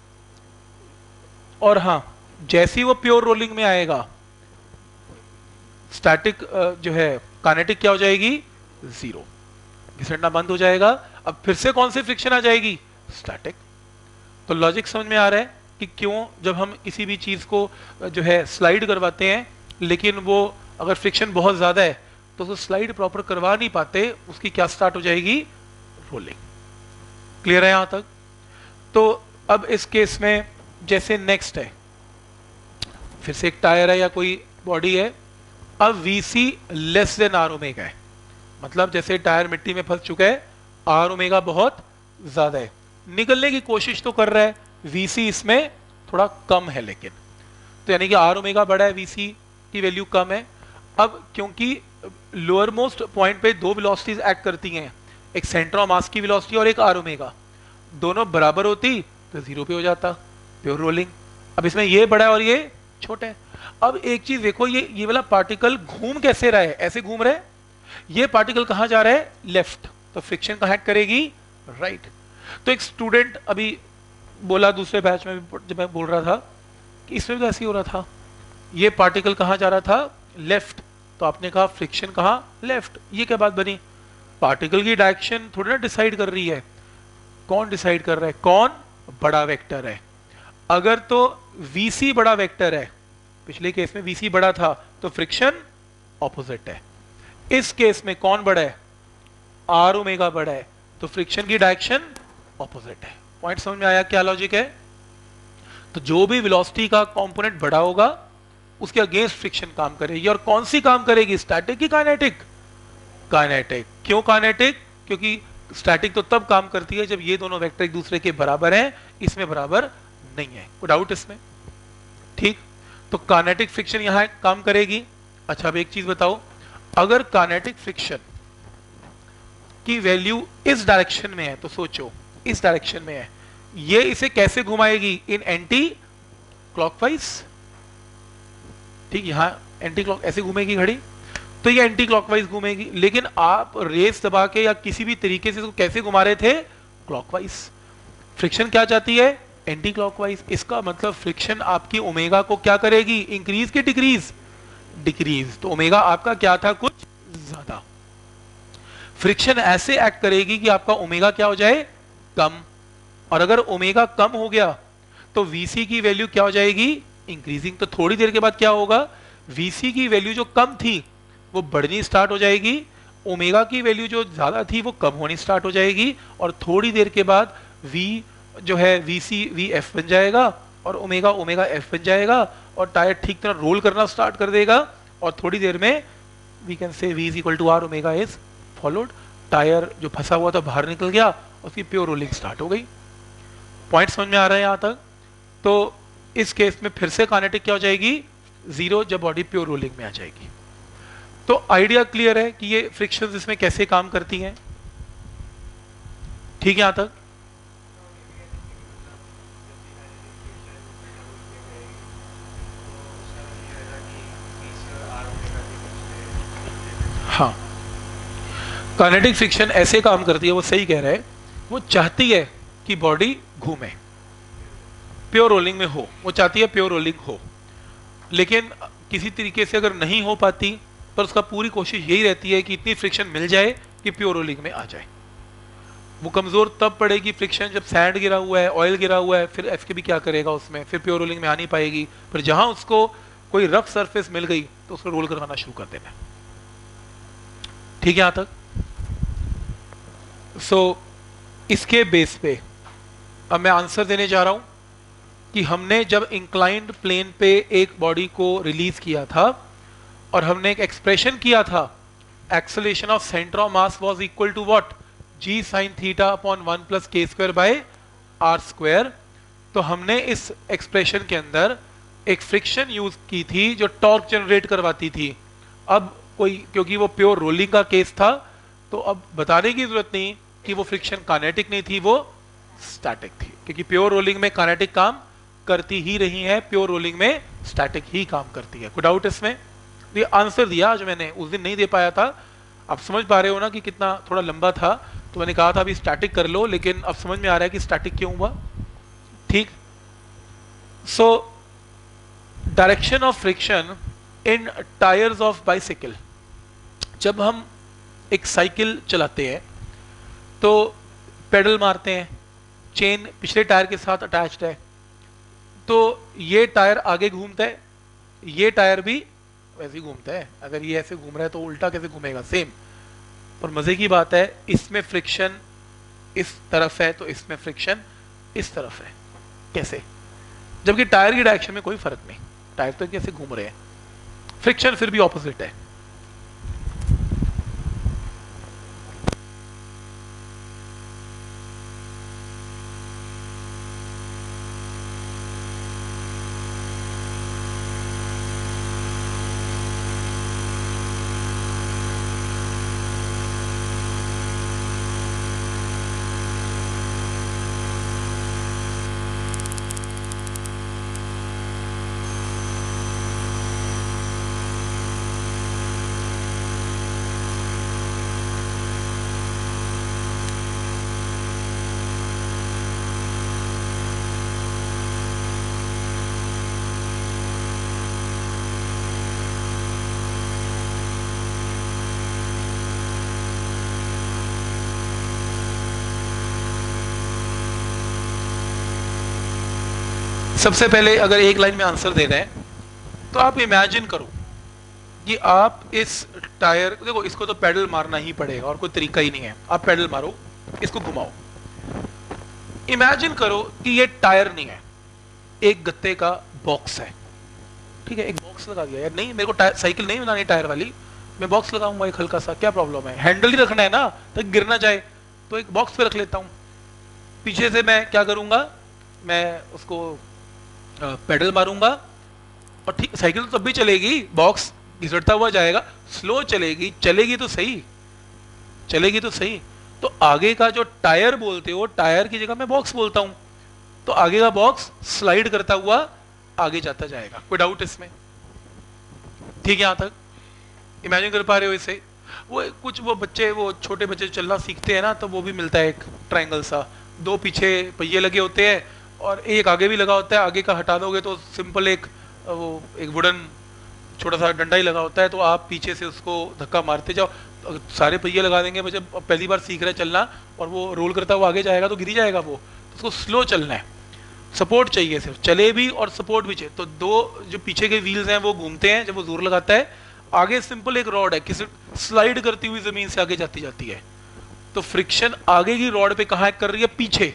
और हां, जैसे ही वो प्योर रोलिंग में आएगा, स्टैटिक जो है काइनेटिक क्या हो जाएगी? जीरो, घिसटना बंद हो जाएगा। अब फिर से कौन सी फ्रिक्शन आ जाएगी? स्टैटिक। तो लॉजिक समझ में आ रहा है कि क्यों जब हम किसी भी चीज को जो है स्लाइड करवाते हैं, लेकिन वो अगर फ्रिक्शन बहुत ज्यादा है तो उसको स्लाइड प्रॉपर करवा नहीं पाते, उसकी क्या स्टार्ट हो जाएगी? रोलिंग। क्लियर है यहां तक? तो अब इस केस में जैसे नेक्स्ट है, फिर से एक टायर है या कोई बॉडी है, अब v c less than r omega है, मतलब जैसे टायर मिट्टी में फंस चुका है, आर ओमेगा बहुत ज्यादा है, निकलने की कोशिश तो कर रहा है, वीसी इसमें थोड़ा कम है, लेकिन तो यानी कि आर ओमेगा बड़ा है, वीसी की वैल्यू कम है। अब क्योंकि लोअर मोस्ट पॉइंट पे दो वेलोसिटीज एक्ट करती हैं, एक सेंटर ऑफ मास की वेलोसिटी और एक आर ओमेगा, दोनों बराबर होती तो जीरो पे हो जाता, प्योर रोलिंग। अब इसमें ये बड़ा है और ये छोटा है। अब एक चीज देखो, ये वाला पार्टिकल घूम कैसे रहा है? ऐसे घूम रहा है। ये पार्टिकल कहां जा रहा है? लेफ्ट, तो फ्रिक्शन कहां एक्ट करेगी? राइट। तो एक स्टूडेंट अभी बोला दूसरे बैच में भी, जब मैं बोल रहा था कि इसमें भी तो ऐसे ही हो रहा था, ये पार्टिकल कहाँ जा रहा था, लेफ्ट, तो आपने कहा फ्रिक्शन कहाँ, लेफ्ट। ये क्या बात बनी, पार्टिकल की डायरेक्शन थोड़ी ना डिसाइड कर रही है, कौन डिसाइड कर रहा है, कौन, बड़ा वेक्टर है। अगर तो vc बड़ा वेक्टर है, पिछले केस में vc बड़ा था, तो फ्रिक्शन ऑपोजिट है। इस केस में कौन बड़ा है, r ओमेगा बड़ा है, तो फ्रिक्शन की डायरेक्शन ऑपोजिट है। पॉइंट समझ में आया क्या लॉजिक है। तो जो भी वेलोसिटी का कंपोनेंट बड़ा होगा उसके अगेंस्ट फ्रिक्शन काम करेगी, और कौन सी काम करेगी, स्टैटिक की काइनेटिक, काइनेटिक। क्यों काइनेटिक, क्योंकि स्टैटिक तो तब काम करती है जब ये दोनों वेक्टर एक दूसरे के बराबर हैं, इसमें बराबर नहीं है, कोई डाउट इसमें, ठीक। तो काइनेटिक फ्रिक्शन यहां काम करेगी। अच्छा अब एक चीज बताओ, अगर काइनेटिक फ्रिक्शन की वैल्यू इस डायरेक्शन में है, तो सोचो इस डायरेक्शन में है, ये इसे कैसे घुमाएगी, इन एंटी क्लॉकवाइज, ठीक, यहां एंटी क्लॉक ऐसे घूमेगी घड़ी, तो ये एंटी क्लॉकवाइज घूमेगी। लेकिन आप रेस दबा के या किसी भी तरीके से इसको कैसे घुमा रहे थे, क्लॉकवाइज। फ्रिक्शन क्या चाहती है, एंटी क्लॉकवाइज। इसका मतलब फ्रिक्शन आपकी ओमेगा को क्या करेगी, इंक्रीज की डिक्रीज, डिक्रीज। तो ओमेगा आपका क्या था, कुछ ज्यादा। फ्रिक्शन ऐसे एक्ट करेगी कि आपका ओमेगा क्या हो जाए, कम। और अगर ओमेगा कम हो गया तो वीसी की वैल्यू क्या हो जाएगी, इंक्रीजिंग। तो थोड़ी देर के बाद क्या होगा, वीसी की वैल्यू जो कम थी वो बढ़नी स्टार्ट हो जाएगी, ओमेगा की वैल्यू जो ज्यादा थी वो कम होनी स्टार्ट हो जाएगी, और थोड़ी देर के बाद वी जो है वीसी वी एफ बन जाएगा, और ओमेगा ओमेगा एफ बन जाएगा, और टायर ठीक तरह रोल करना स्टार्ट कर देगा, और थोड़ी देर में we can say v is equal to r omega is followed. Tyre जो फंसा हुआ था बाहर निकल गया, उसकी प्योर रोलिंग स्टार्ट हो गई। पॉइंट समझ में आ रहा है यहां तक। तो इस केस में फिर से काइनेटिक क्या हो जाएगी, जीरो, जब बॉडी प्योर रोलिंग में आ जाएगी। तो आइडिया क्लियर है कि ये फ्रिक्शंस इसमें कैसे काम करती हैं, ठीक है यहां तक। हाँ, काइनेटिक फ्रिक्शन ऐसे काम करती है, वो सही कह रहे हैं, वो चाहती है कि बॉडी घूमे, प्योर रोलिंग में हो, वो चाहती है प्योर रोलिंग हो। लेकिन किसी तरीके से अगर नहीं हो पाती, पर उसका पूरी कोशिश यही रहती है कि इतनी फ्रिक्शन मिल जाए कि प्योर रोलिंग में आ जाए। वो कमजोर तब पड़ेगी फ्रिक्शन जब सैंड गिरा हुआ है, ऑयल गिरा हुआ है, फिर एफ के भी क्या करेगा उसमें, फिर प्योर रोलिंग में आ नहीं पाएगी। फिर जहां उसको कोई रफ सरफेस मिल गई तो उसको रोल करवाना शुरू कर देना, ठीक है यहां तक। सो इसके बेस पे अब मैं आंसर देने जा रहा हूं कि हमने जब इंक्लाइंड प्लेन पे एक बॉडी को रिलीज किया था और हमने एक एक्सप्रेशन किया था, acceleration of centre of mass was equal to what, g sin theta upon 1 plus k square by r square. तो हमने इस एक्सप्रेशन के अंदर एक फ्रिक्शन यूज की थी जो टॉर्क जनरेट करवाती थी। अब कोई, क्योंकि वो प्योर रोलिंग का केस था, तो अब बताने की जरूरत नहीं कि वो फ्रिक्शन काइनेटिक नहीं थी, वो स्टैटिक थी, क्योंकि प्योर रोलिंग में काइनेटिक काम करती ही रही है, प्योर रोलिंग में स्टैटिक ही काम करती है। कोई डाउट इसमें। ये आंसर दिया आज मैंने, उस दिन नहीं दे पाया था। आप समझ पा रहे हो ना कि कितना थोड़ा लंबा था, तो मैंने कहा था अभी स्टैटिक कर लो, लेकिन अब समझ में आ रहा है कि स्टैटिक क्यों हुआ, ठीक। So direction of friction in tyres of bicycle. जब हम एक साइकिल चलाते हैं तो पेडल मारते हैं, चेन पिछले टायर के साथ अटैच्ड है, तो ये टायर आगे घूमता है, ये टायर भी वैसे ही घूमता है। अगर ये ऐसे घूम रहा है तो उल्टा कैसे घूमेगा, सेम। पर मजे की बात है, इसमें फ्रिक्शन इस तरफ है तो इसमें फ्रिक्शन इस तरफ है। कैसे, जबकि टायर की डायरेक्शन में कोई फर्क नहीं, टायर तो कैसे घूम रहे हैं, फ्रिक्शन फिर भी ऑपोजिट है। सबसे पहले अगर एक लाइन में आंसर दे रहे हैं तो आप इमेजिन करो कि आप इस टायर, देखो इसको तो पैडल मारना ही पड़ेगा और कोई तरीका ही नहीं है, आप पैडल मारो, इसको घुमाओ। इमेजिन करो कि ये टायर नहीं है, एक गत्ते का बॉक्स है, ठीक है, एक बॉक्स लगा दिया। यार नहीं, मेरे को साइकिल नहीं बनानी टायर वाली, मैं बॉक्स लगाऊंगा एक हल्का सा, क्या प्रॉब्लम है, हैंडल ही रखना है ना तो गिर ना जाए, तो एक बॉक्स पे रख लेता हूं। पीछे से मैं क्या करूंगा, मैं उसको पेडल मारूंगा और ठीक साइकिल तो तब भी चलेगी, बॉक्स घिसटता हुआ जाएगा, स्लो चलेगी, चलेगी तो सही, चलेगी तो सही। तो आगे का जो टायर बोलते हो, टायर की जगह मैं बॉक्स बोलता हूं, तो आगे का बॉक्स स्लाइड करता हुआ आगे जाता जाएगा। कोई डाउट इसमें? ठीक है, यहां तक इमेजिन कर पा रहे हो इसे? वो कुछ वो बच्चे, वो छोटे बच्चे चलना सीखते हैं ना, तो वो भी मिलता है एक ट्रायंगल सा, दो पीछे पहिए लगे होते हैं और एक आगे भी लगा होता है। आगे का हटा दोगे तो सिंपल एक वो एक वुडन छोटा सा डंडा ही लगा होता है, तो आप पीछे से उसको धक्का मारते जाओ। तो सारे पहिए लगा देंगे, बच्चे पहली बार सीख रहे हैं चलना और वो रोल करता हुआ आगे जाएगा तो गिर जाएगा वो, तो उसको स्लो चलना है, सपोर्ट चाहिए, सिर्फ चले भी और सपोर्ट भी चाहिए। तो दो जो पीछे के व्हील्स हैं वो घूमते हैं जब वो जोर लगाता है, आगे सिंपल एक रॉड है किसी स्लाइड करती हुई जमीन से आगे जाती जाती है। तो फ्रिक्शन आगे की रॉड पे कहां कर रही है, पीछे,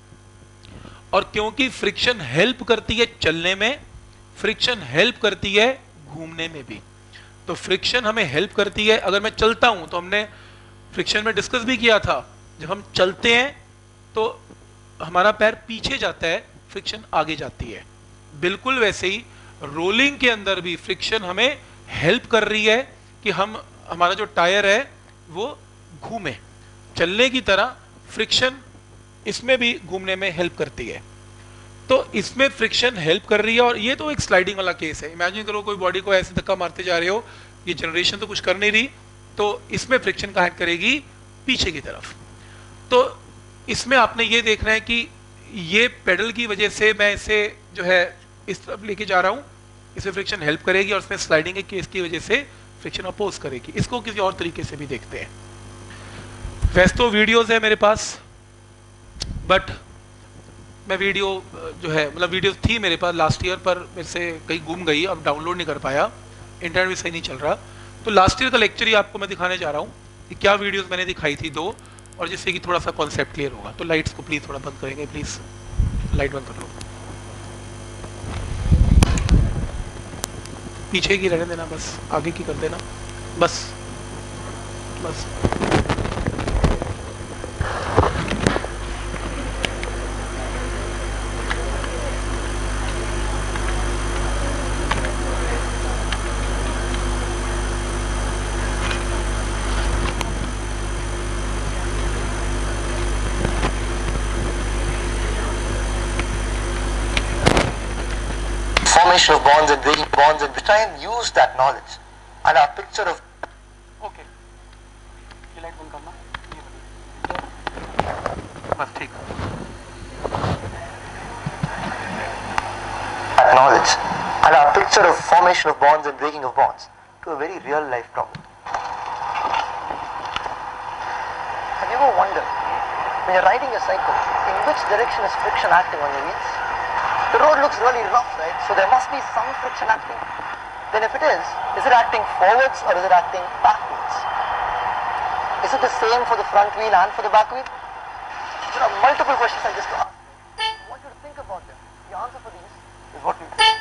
और क्योंकि फ्रिक्शन हेल्प करती है चलने में, फ्रिक्शन हेल्प करती है घूमने में भी। तो फ्रिक्शन हमें हेल्प करती है। अगर मैं चलता हूं तो हमने फ्रिक्शन में डिस्कस भी किया था, जब हम चलते हैं तो हमारा पैर पीछे जाता है, फ्रिक्शन आगे जाती है। बिल्कुल वैसे ही रोलिंग के अंदर भी फ्रिक्शन हमें हेल्प कर रही है कि हम, हमारा जो टायर है वो घूमे, चलने की तरह फ्रिक्शन इसमें भी घूमने में हेल्प करती है। तो इसमें फ्रिक्शन हेल्प कर रही है। और ये तो एक स्लाइडिंग वाला केस है। इमेजिन करो कोई बॉडी को ऐसे धक्का मारते जा रहे हो, ये जनरेशन तो कुछ कर नहीं रही, तो इसमें फ्रिक्शन कहाँ हेल्प करेगी, पीछे की तरफ। तो इसमें आपने ये देखना है कि ये पेडल की वजह से मैं इसे जो है इस तरफ लेके जा रहा हूँ, इसमें फ्रिक्शन हेल्प करेगी, और इसमें स्लाइडिंग के केस की वजह से फ्रिक्शन अपोज करेगी। इसको किसी और तरीके से भी देखते हैं। वैसे तो वीडियोस है मेरे पास, बट मैं वीडियो जो है, मतलब वीडियो थी मेरे पास लास्ट ईयर, पर मेरे से कहीं गुम गई, अब डाउनलोड नहीं कर पाया, इंटरनेट भी सही नहीं चल रहा। तो लास्ट ईयर का लेक्चर ही आपको मैं दिखाने जा रहा हूँ कि क्या वीडियोस मैंने दिखाई थी दो, और जिससे कि थोड़ा सा कॉन्सेप्ट क्लियर होगा। तो लाइट्स को प्लीज़ थोड़ा बंद करेंगे, प्लीज़ लाइट बंद कर लो, पीछे की रहने देना, बस आगे की कर देना, बस बस। Of bonds and breaking bonds, and we try and use that knowledge and our picture of okay, ये लाइट बंद करना, बस ठीक। that knowledge and our picture of formation of bonds and breaking of bonds to a very real life problem. Have you ever wondered, when you're riding a cycle, in which direction is friction acting on your wheels? The road looks really rough, right? So there must be some friction acting. Then if it is it acting forwards or is it acting backwards? Is it the same for the front wheel and for the back wheel? There are multiple questions I just asked. I want you to think about them. The answer for these is what we do.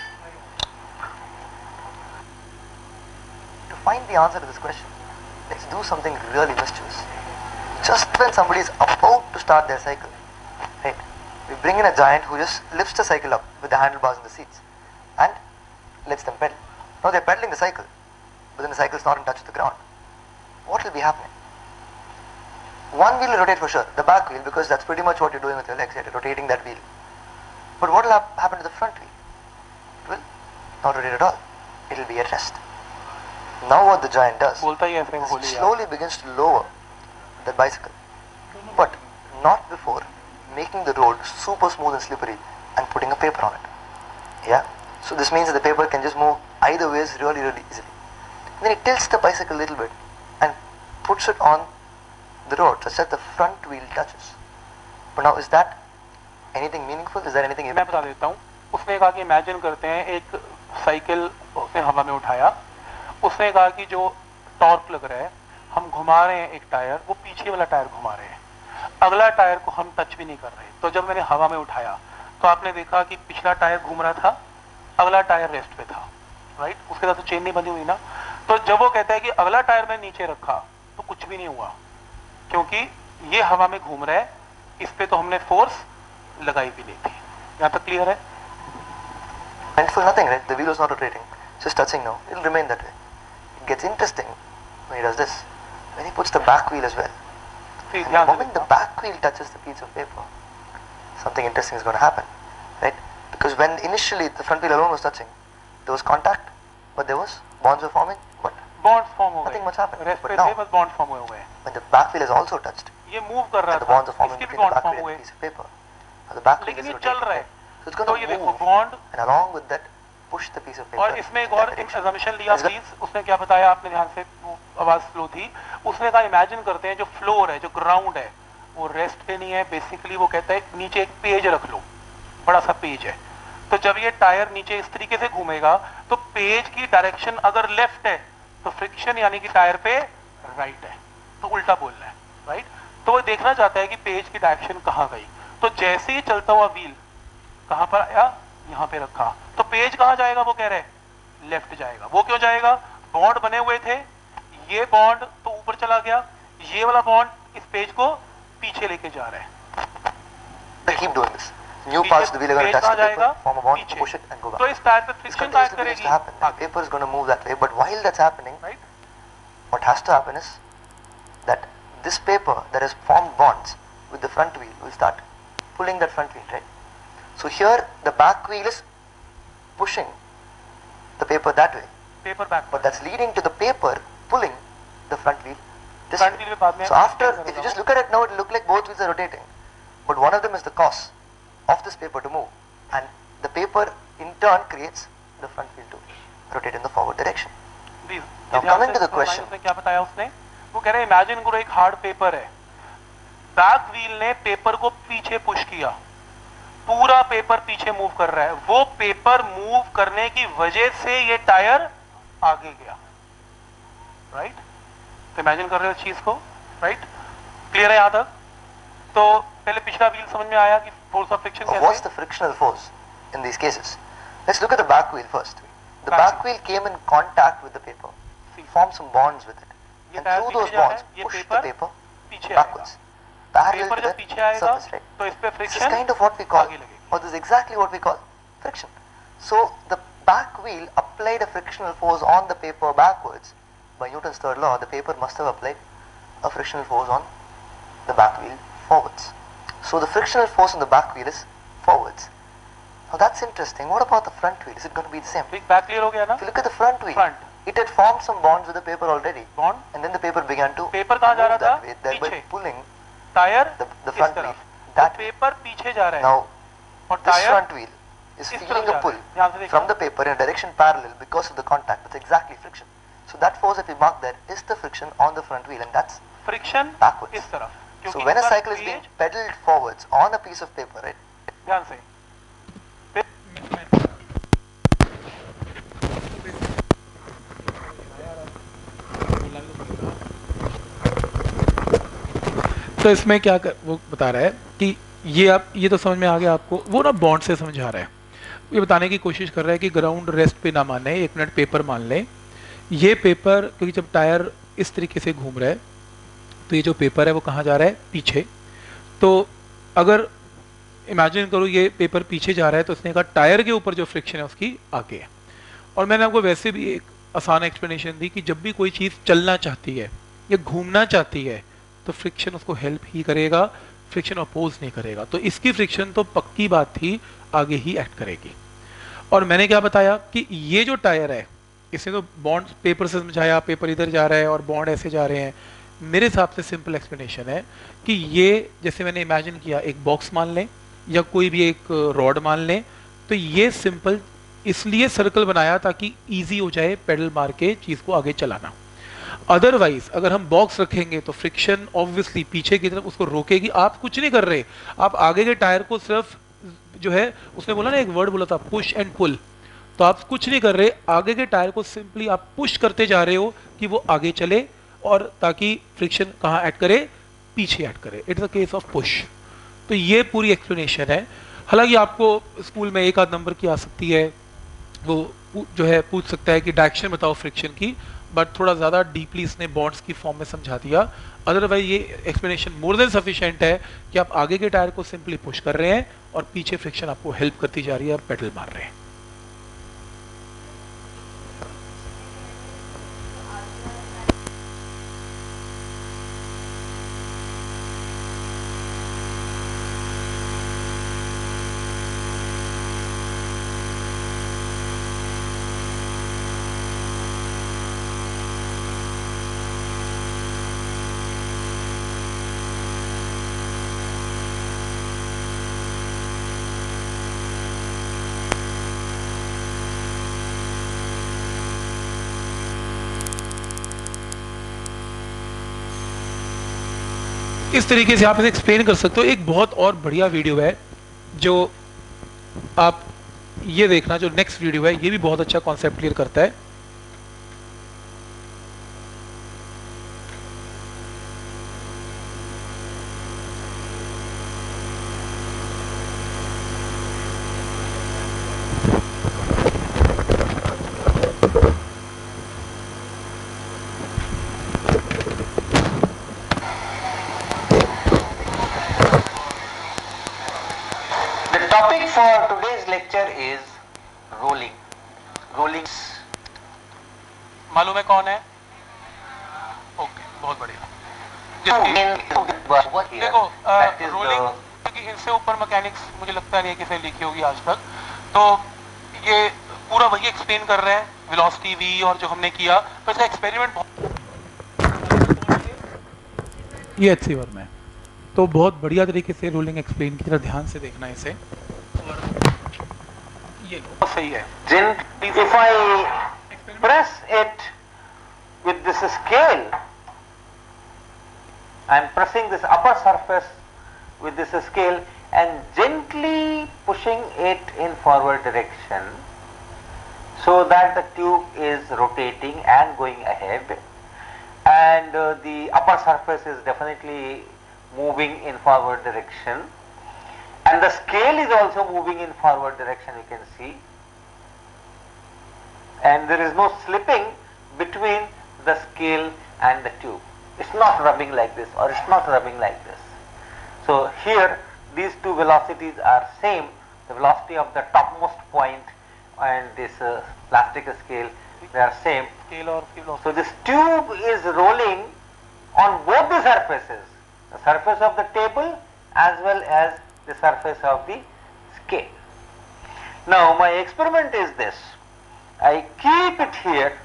To find the answer to this question, let's do something really mischievous. Just when somebody is about to start their cycle, right? We bring in a giant who just lifts the cycle up with the handlebars and the seats and lets them pedal. Now they're pedaling the cycle, but then the cycle is not in touch with the ground. What will be happening? One wheel will rotate for sure, the back wheel, because that's pretty much what you're doing with your legs, right? You're rotating that wheel. But what will happen to the front wheel? It will not rotate at all. It will be at rest. Now what the giant does, is it slowly begins to lower the bicycle, but not before making the road super smooth and slippery and putting a paper on it. Yeah? So this means that the paper can just move either ways really, really easily. Then it tilts the bicycle a little bit and puts it on the road such that the front wheel touches. But now is that anything meaningful? Is that anything? मैं बता देता हूँ, उसने कहा कि imagine करते हैं एक साइकिल उसने हवा में उठाया, उसने कहा कि जो टॉर्क लग रहा है, हम घुमा रहे हैं एक टायर, वो पीछे वाला टायर घुमा रहे हैं, अगला टायर को हम टच भी नहीं कर रहे। तो जब मैंने हवा में उठाया तो आपने देखा कि पिछला टायर घूम रहा था, अगला टायर रेस्ट पे था, राइट, उसके साथ तो चेन नहीं बंधी हुई ना। तो जब वो कहता है कि अगला टायर मैं नीचे रखा तो कुछ भी नहीं हुआ, क्योंकि ये हवा में घूम रहा है, इस पे तो हमने फोर्स लगाई भी नहीं थी। यहाँ तक क्लियर है? And for nothing, right? The wheel was not rotating, just touching now. It'll remain that way. It gets interesting when he does this. When he puts the back wheel as well. Please, The moment the back wheel touches the piece of paper, something interesting is going to happen, right? Because when initially the front wheel alone was touching, there was contact, but there was bonds were forming. But bonds form हो गए, nothing much happened. Rest But पे now, थे, बस bond form हो गए। when the back wheel is also touched, ये move कर रहा and the था, bonds are forming इसके भी between the bond back form wheel हुए, and the piece of paper, now the back wheel लेकिन is ये चल rotating, रहा है। right? So it's तो going ये to देखो move, bond, and along with that, push the piece of paper. और इसमें एक in और that direction. assumption लिया It's got- प्लीज, उसने क्या बताया, आपने ध्यान से, वो आवाज स्लो थी, उसने कहा इमेजिन करते हैं जो फ्लोर है, जो ग्राउंड है, वो रेस्ट पे नहीं है, बेसिकली वो कहता है नीचे एक पेज रख लो, बड़ा सा पेज है, तो जब ये टायर नीचे इस तरीके से घूमेगा तो पेज की डायरेक्शन अगर लेफ्ट है तो फ्रिक्शन यानी कि टायर पे राइट है, तो उल्टा बोल रहा है, राइट। तो वो देखना चाहता है कि पेज की डायरेक्शन कहाँ गई, तो जैसे ही चलता हुआ व्हील कहाँ पर आया, यहाँ पे रखा, तो पेज कहाँ जाएगा, वो कह रहे हैं लेफ्ट जाएगा। वो क्यों जाएगा, बॉन्ड बने हुए थे, ये बॉन्ड तो ऊपर चला गया, ये वाला बॉन्ड इस पेज को पीछे लेके जा रहा है। They keep doing this. New parts of the wheel are going to touch the paper, form a bond, पीछे। push it and go back. तो इस टायर पे This फ्रिक्शन क्या continuously needs करेगी, to happen. The paper is going to move that way. But while that's happening, right, what has to happen is that this paper that has formed bonds with the front wheel will start pulling that front wheel, right? So here the back wheel is pushing the paper that way, paper back, but that's leading to the paper pulling the front wheel this front way. Wheel में बाद में So after, if you just look at it now, it will look like both wheels are rotating, but one of them is the cause of this paper to move, and the paper in turn creates the front wheel to rotate in the forward direction. Please. Now coming to the question. उसने क्या बताया, उसने वो कह रहे हैं imagine करो एक हार्ड पेपर है, बैक व्हील ने पेपर को पीछे पुश किया, पूरा पेपर पीछे मूव कर रहा है, वो पेपर मूव करने की वजह से ये टायर आगे गया, राइट। तो इमेजिन कर रहे हो इस चीज को, राइट, क्लियर है यहाँ तक? तो पहले पिछला व्हील समझ में आया कि फोर्स ऑफ फ्रिक्शन What's कैसे the frictional force in these cases? Let's look at the back wheel first. The Back back wheel came in contact with the paper, formed some bonds with it, ये and tyre through पीछे those जा रहा bonds है, ये pushed the paper paper पीछे आएगा, backwards, parallel paper to जब पीछे the आएगा surface, right? तो इस पे This is friction kind of what we call, आगे लगेगी। or this is exactly what we call friction. So the back wheel applied a frictional force on the paper backwards. By Newton's third law, the paper must have applied a frictional force on the back wheel forwards. So the frictional force on the back wheel is forwards. Now that's interesting. What about the front wheel? Is it going to be the same? Back clear हो गया ना, If you look at the front wheel, front it had formed some bonds with the paper already, bond, and then the paper began to paper कहाँ जा move रहा था, that way, thereby पीछे, pulling tyre the इस front तरफ, wheel तो that way. Paper पीछे जा रहा है Now और this tyre front wheel is इस तरफ feeling जा a रहा pull है, ध्यान से देखो, from the paper in a direction parallel because of the contact. That's exactly friction. So that force that we mark there is the friction on the front wheel, and that's friction backwards. इस तरफ, क्योंकि So when a इसका cycle is being page, pedaled forwards on a piece of paper, right? ध्यान से, तो इसमें क्या कर, वो बता रहा है कि ये आप, ये तो समझ में आ गया आपको, वो ना बॉन्ड से समझा रहा है, ये बताने की कोशिश कर रहा है कि ग्राउंड रेस्ट पे ना माने, एक मिनट पेपर मान लें, ये पेपर, क्योंकि जब टायर इस तरीके से घूम रहा है तो ये जो पेपर है वो कहाँ जा रहा है, पीछे। तो अगर इमेजिन करो ये पेपर पीछे जा रहा है तो उसने कहा टायर के ऊपर जो फ्रिक्शन है उसकी आगे है। और मैंने आपको वैसे भी एक आसान एक्सप्लेनेशन दी कि जब भी कोई चीज़ चलना चाहती है या घूमना चाहती है तो फ्रिक्शन उसको हेल्प ही करेगा, फ्रिक्शन अपोज नहीं करेगा। तो इसकी फ्रिक्शन तो पक्की बात थी, आगे ही एक्ट करेगी। और मैंने क्या बताया कि ये जो टायर है, इसने तो बॉन्ड पेपर से समझाया, पेपर इधर जा रहा है और बॉन्ड ऐसे जा रहे हैं। मेरे हिसाब से सिंपल एक्सप्लेनेशन है कि ये, जैसे मैंने इमेजिन किया एक बॉक्स मान लें या कोई भी एक रॉड मान लें, तो ये सिंपल इसलिए सर्कल बनाया ताकि इजी हो जाए पेडल मार के चीज़ को आगे चलाना। अदरवाइज अगर हम बॉक्स रखेंगे तो फ्रिक्शन ऑब्वियसली पीछे की तरफ उसको रोकेगी। आप कुछ नहीं कर रहे, आप आगे के टायर को सिर्फ जो है उसने बोला ना, एक वर्ड बोला था पुश एंड पुल, तो आप कुछ नहीं कर रहे, आगे के टायर को सिंपली आप पुश करते जा रहे हो कि वो आगे चले, और ताकि फ्रिक्शन कहाँ ऐड करे, पीछे ऐड करे। It's a case of push. तो ये पूरी एक्सप्लेनेशन है। हालांकि आपको स्कूल में एक आध नंबर की आ सकती है, वो जो है पूछ सकता है कि डायरेक्शन बताओ फ्रिक्शन की, बट थोड़ा ज़्यादा डीपली इसने बॉन्ड्स की फॉर्म में समझा दिया। अदरवाइज ये एक्सप्लेनेशन मोर देन सफिशिएंट है कि आप आगे के टायर को सिंपली पुश कर रहे हैं और पीछे फ्रिक्शन आपको हेल्प करती जा रही है, आप पेडल मार रहे हैं। इस तरीके से आप इसे एक्सप्लेन कर सकते हो। एक बहुत और बढ़िया वीडियो है जो आप ये देखना, जो नेक्स्ट वीडियो है, ये भी बहुत अच्छा कॉन्सेप्ट क्लियर करता है। Topic for today's lecture is rolling. Rolling. मालूम है कौन है? ओके, बहुत बढ़िया। देखो रोलिंग, क्योंकि इनसे ऊपर मैकेनिक्स मुझे लगता नहीं है किसी लिखी होगी आज तक, तो ये पूरा वही एक्सप्लेन कर रहे हैं, वेलोसिटी वी और जो हमने किया। तो इसका एक्सपेरिमेंट ये अच्छी बात में, तो बहुत बढ़िया तरीके से रोलिंग एक्सप्लेन की तरह ध्यान से देखना है इसे। ये लो, सही है। If I press it with this scale, I am pressing this upper surface with this scale and gently pushing it in forward direction so that the tube is rotating and going ahead, and the upper surface is definitely moving in forward direction, and the scale is also moving in forward direction, you can see, and there is no slipping between the scale and the tube. It's not rubbing like this or it's not rubbing like this. So here these two velocities are same, the velocity of the topmost point and this plastic scale, they are same. So this tube is rolling on both the surfaces, the surface of the table as well as the surface of the scale. Now my experiment is this: I keep it here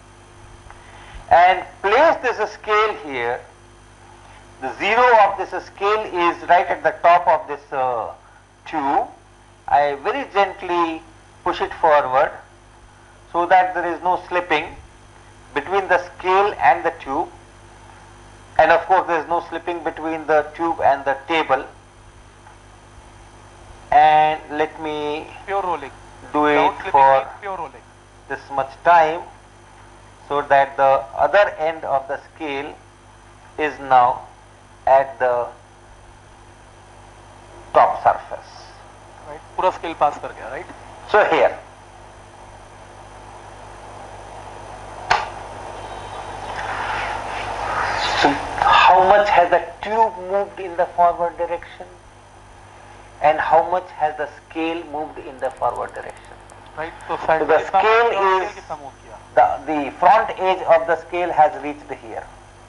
and place this scale here. The zero of this scale is right at the top of this tube. I very gently push it forward so that there is no slipping between the scale and the tube, and of course there is no slipping between the tube and the table. And let me pure rolling, do it for pure rolling, this much time so that the other end of the scale is now at the top surface. right? पूरा scale pass कर गया, right? So here, so how much has the tube moved in the forward direction and how much has the scale moved in the forward direction? Right? So the scale is, the front edge of the scale has reached here,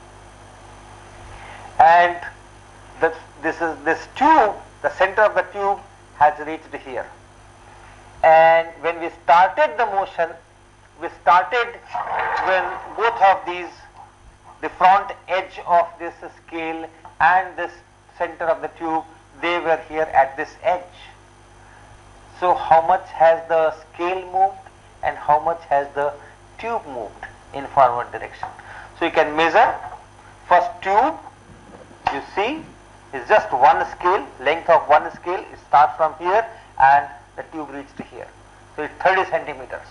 and this tube, the center of the tube has reached here, and when we started the motion, we started when both of these, the front edge of this scale and this center of the tube, they were here at this edge. So how much has the scale moved and how much has the tube moved in forward direction? So you can measure. First tube, you see, is just one scale, length of one scale. It starts from here and the tube reached here. So it's 30 centimeters.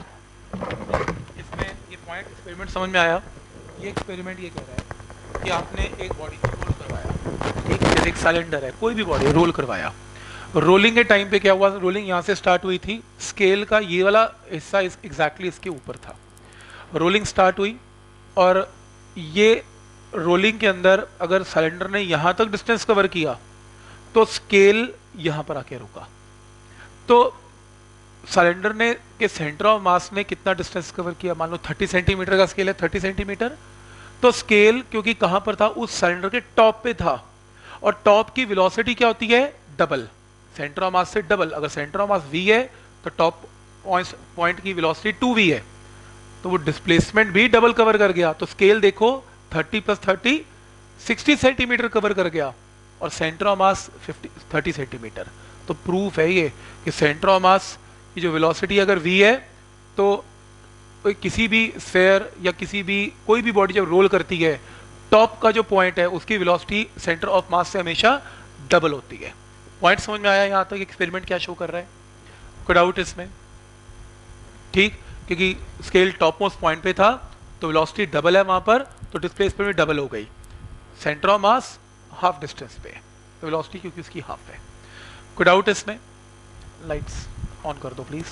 इसमें ये point experiment समझ में आया। ये experiment ये कह रहा है कि आपने एक बॉडी को रोल करवाया, ठीक है, एक सिलेंडर है, कोई भी बॉडी रोल करवाया। रोलिंग के टाइम पे क्या हुआ, रोलिंग यहाँ से स्टार्ट हुई थी, स्केल का ये वाला हिस्सा एग्जैक्टली इसके ऊपर था। रोलिंग स्टार्ट हुई और ये रोलिंग के अंदर अगर सिलेंडर ने यहाँ तक डिस्टेंस कवर किया तो स्केल यहाँ पर आके रुका। तो सिलेंडर ने के सेंटर ऑफ मास ने कितना डिस्टेंस कवर किया, मान लो 30 सेंटीमीटर का स्केल है, 30 सेंटीमीटर। तो स्केल क्योंकि कहां पर था, उस सिलेंडर के टॉप पे था, और टॉप की वेलोसिटी क्या होती है, डबल, सेंटर ऑफ मास से डबल। अगर सेंटर ऑफ मास v है तो टॉप पॉइंट की वेलोसिटी 2v है, तो वो डिस्प्लेसमेंट भी डबल कवर कर गया। तो स्केल देखो 30 + 30 60 सेंटीमीटर कवर कर गया, और सेंटर ऑफ मास 30 सेंटीमीटर। तो प्रूफ है ये कि सेंटर ऑफ मास की जो वेलोसिटी अगर v है तो किसी भी स्फेयर या किसी भी कोई भी बॉडी जब रोल करती है, टॉप का जो पॉइंट है उसकी वेलोसिटी सेंटर ऑफ मास से हमेशा डबल होती है। पॉइंट समझ में आया यहाँ तक एक्सपेरिमेंट क्या शो कर रहा है? कोई डाउट इसमें? ठीक, क्योंकि स्केल टॉप मोस्ट पॉइंट पे था तो वेलोसिटी डबल है वहां पर, तो डिस्प्लेसमेंट भी डबल हो गई। Centre of mass half distance पे, तो वेलोसिटी क्योंकि उसकी हाफ है। कोई डाउट इसमें? लाइट्स ऑन कर दो प्लीज।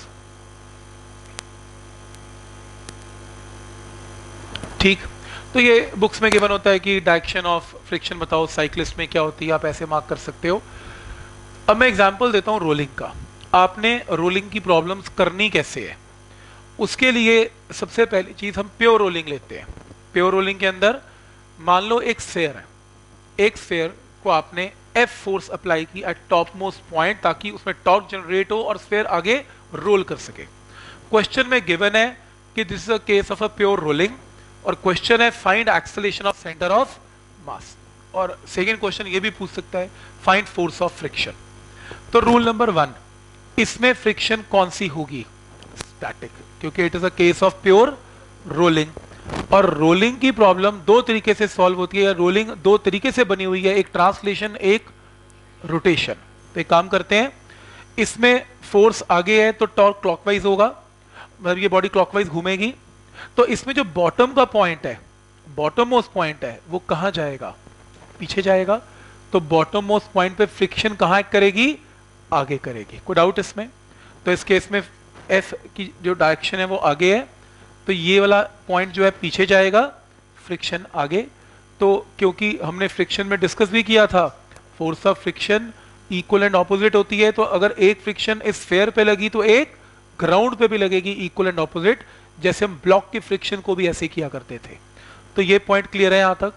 ठीक, तो ये बुक्स में गिवन होता है कि डायरेक्शन ऑफ फ्रिक्शन बताओ साइक्लिस्ट में क्या होती है, आप ऐसे मार्क कर सकते हो। अब मैं एग्जांपल देता हूं रोलिंग का। आपने रोलिंग की प्रॉब्लम्स करनी कैसे है, उसके लिए सबसे पहली चीज हम प्योर रोलिंग लेते हैं। प्योर रोलिंग के अंदर मान लो एक स्फेयर है, एक स्फेयर को आपने F फोर्स अप्लाई की एट टॉप मोस्ट पॉइंट ताकि उसमें टॉर्क जनरेट हो और स्फेयर आगे रोल कर सके। क्वेश्चन में गिवन है कि this is a case of a pure rolling, और क्वेश्चन है find acceleration of centre of mass, और सेकेंड क्वेश्चन ये भी पूछ सकता है फाइंड फोर्स ऑफ फ्रिक्शन। तो रूल नंबर 1, इसमें फ्रिक्शन कौन सी होगी, स्टैटिक, क्योंकि it is a case of pure rolling. और रोलिंग की प्रॉब्लम दो तरीके से सॉल्व होती है, रोलिंग दो तरीके से बनी हुई है, एक ट्रांसलेशन एक रोटेशन। तो एक काम करते हैं, इसमें फोर्स आगे है तो टॉर्क क्लॉकवाइज होगा, मतलब ये बॉडी क्लॉकवाइज घूमेगी। तो इसमें जो बॉटम का पॉइंट है, बॉटम मोस्ट पॉइंट है, वो कहां जाएगा, पीछे जाएगा। तो बॉटम मोस्ट पॉइंट पे फ्रिक्शन कहां करेगी, आगे करेगी। कोई डाउट इसमें? तो इस केस में F की जो डायरेक्शन है वो आगे है, तो ये वाला पॉइंट जो है पीछे जाएगा, फ्रिक्शन आगे। तो क्योंकि हमने फ्रिक्शन में डिस्कस भी किया था, force of friction equal and opposite होती है। तो अगर एक फ्रिक्शन इस स्फेयर पे लगी तो एक ग्राउंड पे भी लगेगी, इक्वल एंड ऑपोजिट, जैसे हम ब्लॉक के फ्रिक्शन को भी ऐसे किया करते थे। तो ये पॉइंट क्लियर है यहां तक?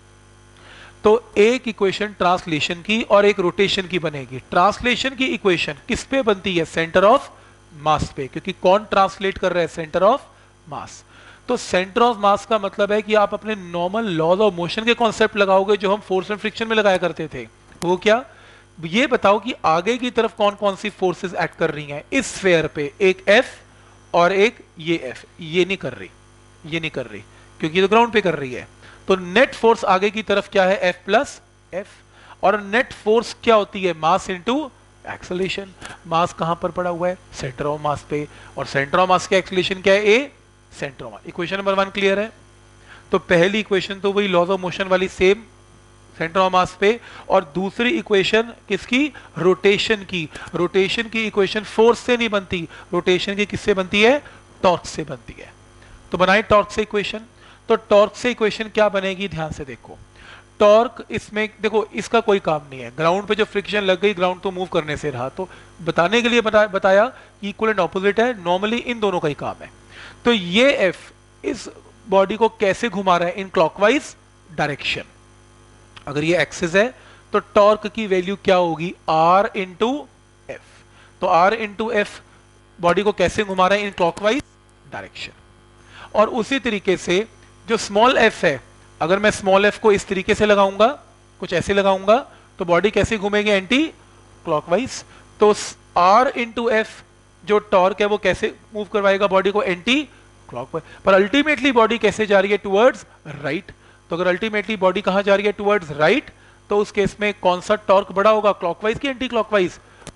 तो एक इक्वेशन ट्रांसलेशन की और एक रोटेशन की बनेगी। ट्रांसलेशन की इक्वेशन किस पे बनती है, सेंटर ऑफ मास पे, क्योंकि कौन ट्रांसलेट कर रहा है, सेंटर ऑफ मास। तो सेंटर ऑफ मास का मतलब है कि आप अपने नॉर्मल लॉज ऑफ मोशन के कॉन्सेप्ट लगाओगे जो हम फोर्स एंड फ्रिक्शन में लगाया करते थे। वो क्या, ये बताओ कि आगे की तरफ कौन कौन सी फोर्सेस एक्ट कर रही हैं इस स्फेयर पे, एक F और एक ये F, ये नहीं कर रही, ये नहीं कर रही क्योंकि ये तो ग्राउंड पे कर रही है। तो नेट फोर्स आगे की तरफ क्या है, F प्लस F, और नेट फोर्स क्या होती है, मास इंटू एक्सेलरेशन। मास कहां पर पड़ा हुआ है, सेंटर ऑफ मास पे, और सेंटर ऑफ मास की एक्सेलरेशन क्या है, A, centre of mass. Equation number 1 clear है? तो पहली इक्वेशन तो वही लॉज ऑफ मोशन वाली, सेम सेंटर ऑफ मास पे, और दूसरी इक्वेशन किसकी, रोटेशन की। रोटेशन की इक्वेशन फोर्स से नहीं बनती, रोटेशन की किससे बनती है, टॉर्क से बनती है। तो बनाए टॉर्क से इक्वेशन। तो टॉर्क से इक्वेशन क्या बनेगी, ध्यान से देखो। टॉर्क इसमें देखो, इसका कोई काम नहीं है, ग्राउंड पे जो फ्रिक्शन लग गई, ग्राउंड तो मूव करने से रहा, तो बताने के लिए बताया कि इक्वल एंड ऑपोजिट है, नॉर्मली इन दोनों का ही काम है। तो ये F इस बॉडी को कैसे घुमा रहा है, इन क्लॉकवाइज डायरेक्शन। अगर ये एक्सिस है तो टॉर्क की वैल्यू क्या होगी, R इंटू F। तो R इंटू F बॉडी को कैसे घुमा रहा है, इन क्लॉकवाइज डायरेक्शन। और उसी तरीके से जो स्मॉल f है, अगर मैं स्मॉल f को इस तरीके से लगाऊंगा, कुछ ऐसे लगाऊंगा, तो बॉडी कैसे घूमेगी, एंटी क्लॉकवाइज। तो R इंटू F जो टॉर्क है वो कैसे मूव करवाएगा बॉडी को, एंटी क्लॉकवाइज। पर अल्टीमेटली बॉडी कैसे जा रही है, टुवर्ड्स राइट। तो अगर अल्टीमेटली बॉडी कहां जा रही है, टुवर्ड्स राइट, तो उस केस में कौन सा टॉर्क बड़ा होगा, क्लॉकवाइज की एंटी क्लॉकवाइज,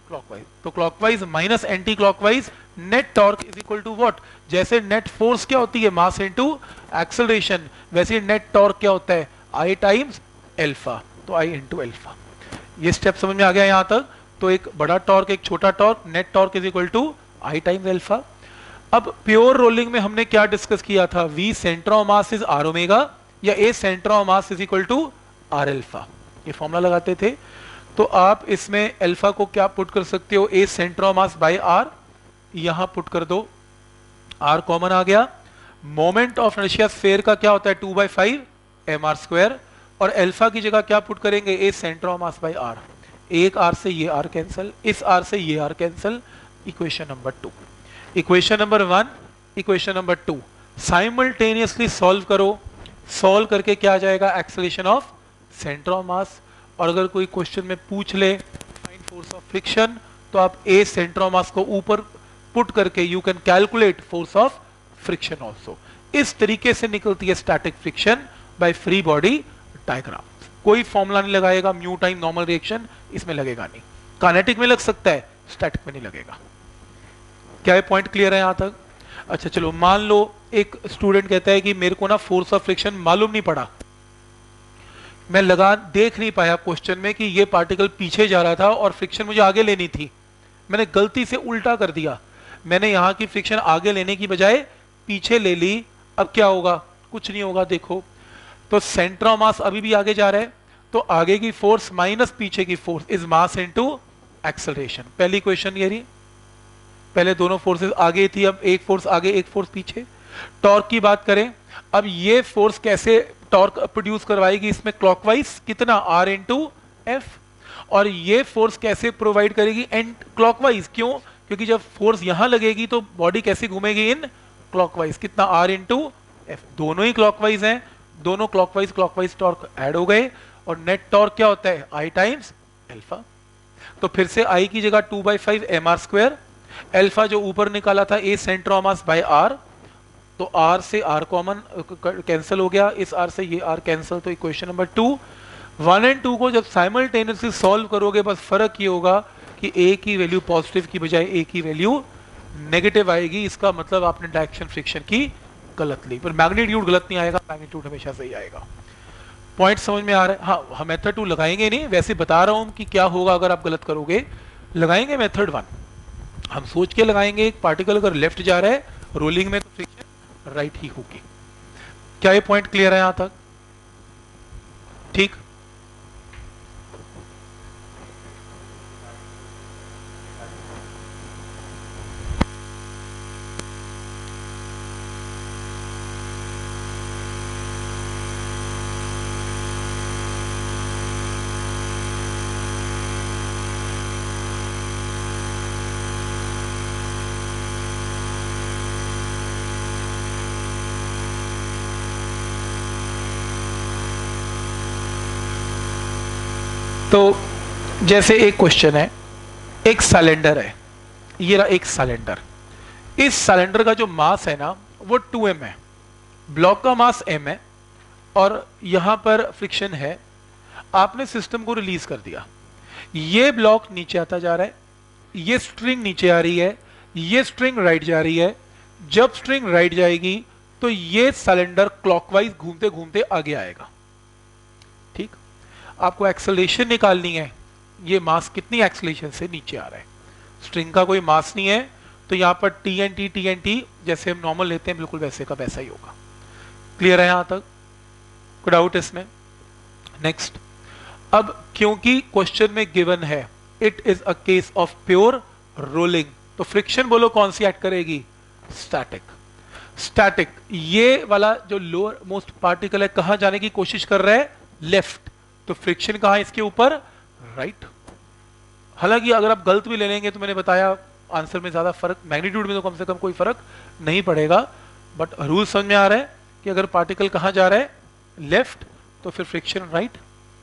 क्लॉकवाइज। तो clockwise minus anti clockwise, net torque is equal to what? जैसे नेट फोर्स क्या होती है, मास इनटू एक्सेलरेशन, वैसे नेट टॉर्क क्या होता है, आई टाइम्स अल्फा। तो आई इनटू अल्फा। ये स्टेप समझ में आ गया यहां तक? तो एक बड़ा टॉर्क, एक छोटा torque, net torque is equal to I times alpha. अब प्योर रोलिंग में हमने क्या डिस्कस किया था? V centre of mass is R omega, या A centre of mass is equal to R alpha. ये फॉर्मूला लगाते थे। तो आप इसमें अल्फा को क्या पुट कर सकते हो? A centre of mass by R, यहां पुट कर दो, आर कॉमन आ गया। मोमेंट ऑफ इनर्शिया स्फीयर का क्या होता है? 2/5 mr²। और अल्फा की जगह क्या पुट करेंगे? A centre of mass by R. एक आर से ये आर कैंसिल, इस आर से ये R cancel. Equation number 2। Equation number 1, equation number 2 simultaneously solve करो। सॉल्व करके क्या आ जाएगा? Acceleration of centre of mass. और अगर कोई क्वेश्चन में पूछ ले फाइंड फोर्स ऑफ फ्रिक्शन, तो आप ए सेंटर ऑफ मास को ऊपर पुट करके you can calculate force of friction also. इस तरीके से निकलती है static friction by free body diagram. कोई फॉर्मूला नहीं लगाएगा, म्यू टाइम नॉर्मल रिएक्शन इसमें लगेगा नहीं। काइनेटिक में लग सकता है, स्टैटिक में नहीं लगेगा। क्या ये पॉइंट क्लियर है यहां तक? अच्छा चलो, मान लो एक स्टूडेंट कहता है कि मेरे को ना फोर्स ऑफ फ्रिक्शन मालूम नहीं पड़ा, मैं लगा देख नहीं पाया क्वेश्चन में कि ये पार्टिकल पीछे जा रहा था और फ्रिक्शन मुझे आगे लेनी थी, मैंने गलती से उल्टा कर दिया, मैंने यहां की फ्रिक्शन आगे लेने की बजाय पीछे ले ली। अब क्या होगा? कुछ नहीं होगा। देखो तो सेंटर ऑफ मास अभी भी आगे जा रहा है, तो आगे की फोर्स माइनस पीछे की force is mass into acceleration. पहली क्वेश्चन ये रही, पहले दोनों फोर्सेस आगे थी, अब एक फोर्स आगे एक फोर्स पीछे। टॉर्क की बात करें, अब ये फोर्स कैसे टॉर्क प्रोड्यूस करवाएगी? इसमें क्लॉकवाइज कितना? R into F. और ये फोर्स कैसे प्रोवाइड करेगी? And clockwise. क्यों? क्योंकि जब फोर्स यहां लगेगी तो बॉडी कैसे घूमेगी? In clockwise. कितना? R into F. दोनों ही क्लॉकवाइज हैं, दोनों क्लॉकवाइज क्लॉकवाइज टॉर्क ऐड हो गए। और नेट टॉर्क क्या होता है? I times alpha. तो फिर से आई की जगह 2/5 mr², अल्फा जो ऊपर निकाला था A centre of mass by R, तो आर से आर कॉमन कैंसिल हो गया, इस आर से ये आर कैंसिल। तो इक्वेशन नंबर 2, 1 और 2 को जब साइमल्टेनियसली सॉल्व करोगे, बस फर्क ये होगा कि A की वैल्यू पॉजिटिव की बजाय A की वैल्यू नेगेटिव आएगी। इसका मतलब आपने डायरेक्शन फ्रिक्शन की गलत ली, पर मैग्नीट्यूड गलत नहीं आएगा, मैग्नीट्यूड हमेशा सही आएगा। पॉइंट समझ में आ रहा है? हाँ, हम मेथड 2 लगाएंगे नहीं, वैसे बता रहा हूं कि क्या होगा अगर आप गलत करोगे। लगाएंगे मेथड 1, हम सोच के लगाएंगे एक पार्टिकल अगर लेफ्ट जा रहा है रोलिंग में तो फ्रिक्शन राइट ही होगी। क्या ये पॉइंट क्लियर है यहां तक? ठीक। तो जैसे एक क्वेश्चन है, एक सिलेंडर है, ये रहा एक सिलेंडर, इस सिलेंडर का जो मास है ना वो 2m है, ब्लॉक का मास m है, और यहां पर फ्रिक्शन है। आपने सिस्टम को रिलीज कर दिया, ये ब्लॉक नीचे आता जा रहा है, ये स्ट्रिंग नीचे आ रही है, ये स्ट्रिंग राइट जा रही है। जब स्ट्रिंग राइट जाएगी तो ये सिलेंडर क्लॉकवाइज घूमते घूमते आगे आएगा। ठीक, आपको एक्सेलरेशन निकालनी है, ये मास कितनी एक्सेलरेशन से नीचे आ रहा है। स्ट्रिंग का कोई मास नहीं है, तो यहां पर TNT जैसे हम नॉर्मल लेते हैं बिल्कुल वैसे का वैसा ही होगा। क्लियर है यहां तक? कोई डाउट इसमें? नेक्स्ट, अब क्योंकि क्वेश्चन में गिवन है it is a case of pure rolling, तो फ्रिक्शन बोलो कौन सी ऐड करेगी? स्टैटिक। स्टैटिक, ये वाला जो लोअर मोस्ट पार्टिकल है कहां जाने की कोशिश कर रहा है? लेफ्ट। तो फ्रिक्शन कहां? इसके ऊपर, राइट। हालांकि अगर आप गलत भी ले लेंगे तो मैंने बताया आंसर में ज्यादा फर्क, मैग्नीट्यूड में तो कम से कम कोई फर्क नहीं पड़ेगा, बट रूल समझ में आ रहा है कि अगर पार्टिकल कहां जा रहा है? लेफ्ट, तो फिर फ्रिक्शन राइट।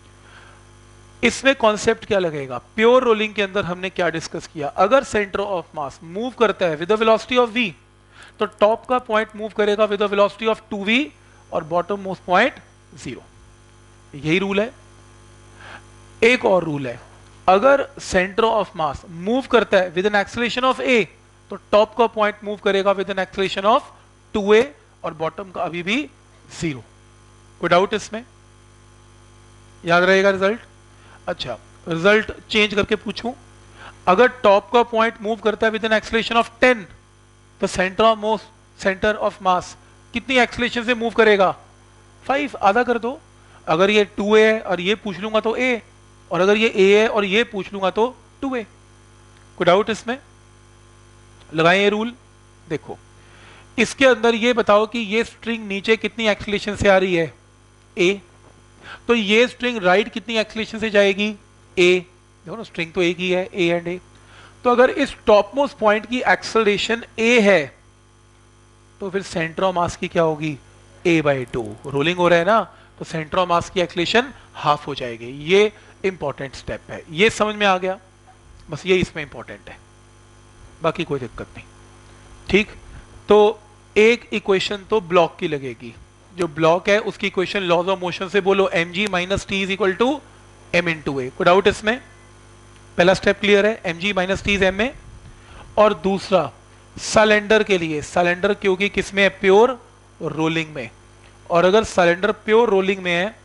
इसमें कॉन्सेप्ट क्या लगेगा? प्योर रोलिंग के अंदर हमने क्या डिस्कस किया? अगर सेंटर ऑफ मास मूव करता है with the velocity of v, तो टॉप का पॉइंट मूव करेगा with the velocity of 2v और बॉटम मोस्ट पॉइंट 0। यही रूल है। एक और रूल है, अगर सेंटर ऑफ मास मूव करता है with an acceleration of a, तो टॉप का पॉइंट मूव करेगा with an acceleration of 2a और बॉटम का अभी भी 0। कोई डाउट इसमें? याद रहेगा रिजल्ट? अच्छा, रिजल्ट चेंज करके पूछूं, अगर टॉप का पॉइंट मूव करता है विद एन एक्सेलरेशन ऑफ 10, तो सेंटर ऑफ मास कितनी एक्सेलरेशन से मूव करेगा? 5, आधा कर दो। अगर ये 2a है और ये पूछ लूंगा तो a, और अगर ये a है और ये पूछ लूंगा तो 2a। कोई डाउट इसमें? लगाएं ये रूल। देखो इसके अंदर ये बताओ कि ये स्ट्रिंग नीचे कितनी एक्सेलरेशन से आ रही है? a। तो ये स्ट्रिंग राइट कितनी एक्सेलरेशन से जाएगी? a। देखो ना, स्ट्रिंग तो एक ही है, a एंड a। तो अगर इस टॉप मोस्ट पॉइंट की एक्सेलरेशन a है, तो फिर सेंटर ऑफ मास की क्या होगी? a/2। रोलिंग हो रहा है ना, तो सेंटर ऑफ मास की एक्सेलरेशन हाफ हो जाएगी। ये इंपॉर्टेंट स्टेप है, ये समझ में आ गया? बस ये इसमें इंपॉर्टेंट है, बाकी कोई दिक्कत नहीं। ठीक, तो एक इक्वेशन तो ब्लॉक की लगेगी। जो ब्लॉक है उसकी इक्वेशन लॉज ऑफ मोशन से बोलो, mg minus T is equal to m into A. कोई डाउट इसमें? पहला स्टेप क्लियर है, mg minus T is m में। और दूसरा सिलेंडर के लिए, सिलेंडर क्योंकि किस में है? प्योर रोलिंग में। और अगर सिलेंडर प्योर रोलिंग में है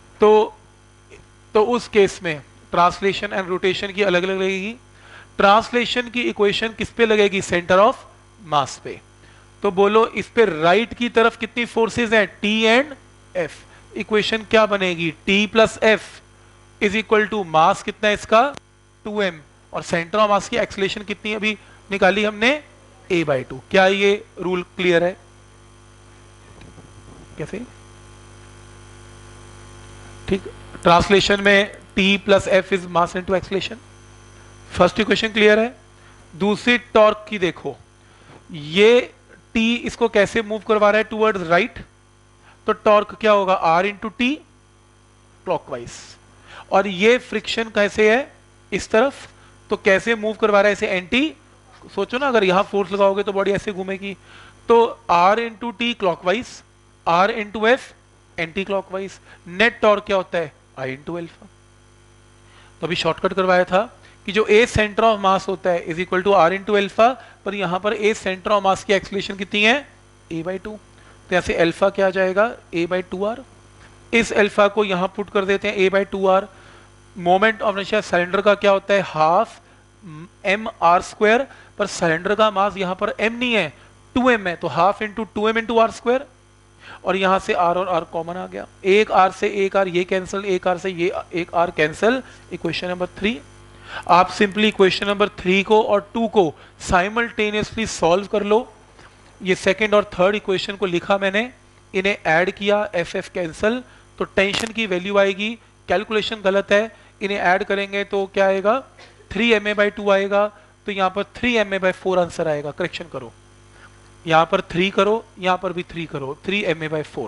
तो उस केस में ट्रांसलेशन एंड रोटेशन की अलग अलग लगेगी। ट्रांसलेशन की इक्वेशन किस पे लगेगी? सेंटर ऑफ मास पे। तो बोलो इस पे राइट की तरफ कितनी फोर्सेस हैं? T and F। इक्वेशन क्या बनेगी? T plus F is equal to mass कितना है इसका? 2m, और सेंटर ऑफ मास की एक्सेलरेशन कितनी अभी निकाली हमने? a/2। क्या ये रूल क्लियर है? कैसे? ठीक, ट्रांसलेशन में T plus F is mass into acceleration. First equation clear है। दूसरी टॉर्क की देखो, ये T इसको कैसे मूव करवा रहा है? Towards right. तो टॉर्क क्या होगा? R into T clockwise. और ये फ्रिक्शन कैसे है? इस तरफ। तो कैसे मूव करवा रहा है इसे? एंटी। सोचो ना, अगर यहां फोर्स लगाओगे तो बॉडी ऐसे घूमेगी। तो R into T clockwise, R into F anti clockwise. Net torque क्या होता है? I into alpha. तो अभी शॉर्टकट करवाया था कि जो A सेंटर ऑफ मास होता है is equal to R into alpha, पर यहां पर A सेंटर ऑफ मास की एक्सेलरेशन कितनी है? a/2। तो ऐसे एल्फा क्या आ जाएगा? a/2r। इस एल्फा को यहां पुट कर देते हैं, a/2r। Moment of inertia cylinder का क्या होता है? हाफ mr², पर सिलेंडर का मास यहां पर m नहीं है, 2m है, तो half into 2m into r²। और यहां से r और r कॉमन आ गया, एक r से एक r ये कैंसिल, एक r से ये एक r कैंसिल। Equation number 3। आप सिंपली इक्वेशन नंबर 3 को और 2 को साइमल्टेनियसली सॉल्व कर लो। ये सेकंड और थर्ड इक्वेशन को लिखा मैंने, इन्हें ऐड किया, एफ कैंसिल, तो टेंशन की वैल्यू आएगी। कैलकुलेशन गलत है, इन्हें ऐड करेंगे तो क्या आएगा? 3ma/2 आएगा। तो यहाँ पर 3ma/4 आंसर आएगा। करेक्शन करो, यहाँ पर 3 करो, यहाँ पर भी 3 करो, 3ma/4।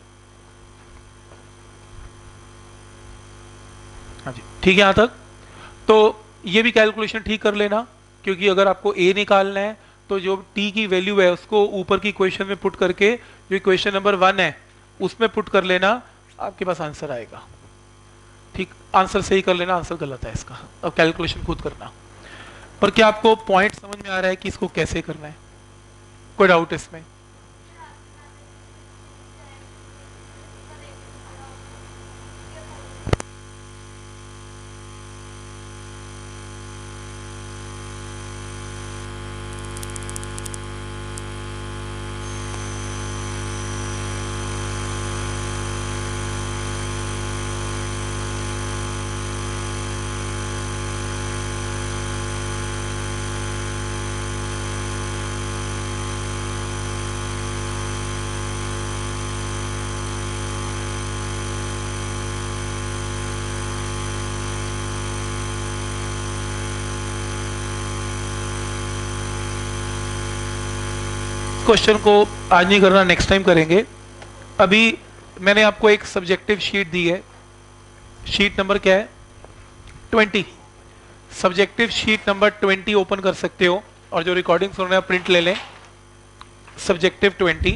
हाँ जी, ठीक है यहाँ तक। तो ये भी कैलकुलेशन ठीक कर लेना, क्योंकि अगर आपको a निकालना है तो जो t की वैल्यू है उसको ऊपर की इक्वेशन में पुट करके जो इक्वेशन नंबर 1 है उसमें पुट कर लेना, आपके पास आंसर आएगा। ठीक, आंसर सही कर लेना, आंसर गलत है इसका। अब कैलकुलेशन खुद करना। पर क्या आपको पॉइंट समझ में आ रहा है कि इसको कैसे करना है? कोई डाउट इसमें? क्वेश्चन को आज नहीं करना, नेक्स्ट टाइम करेंगे। अभी मैंने आपको एक सब्जेक्टिव शीट दी है, शीट नंबर क्या है? 20। सब्जेक्टिव शीट नंबर 20 ओपन कर सकते हो, और जो रिकॉर्डिंग सुन रहे हैं प्रिंट ले लें। सब्जेक्टिव 20।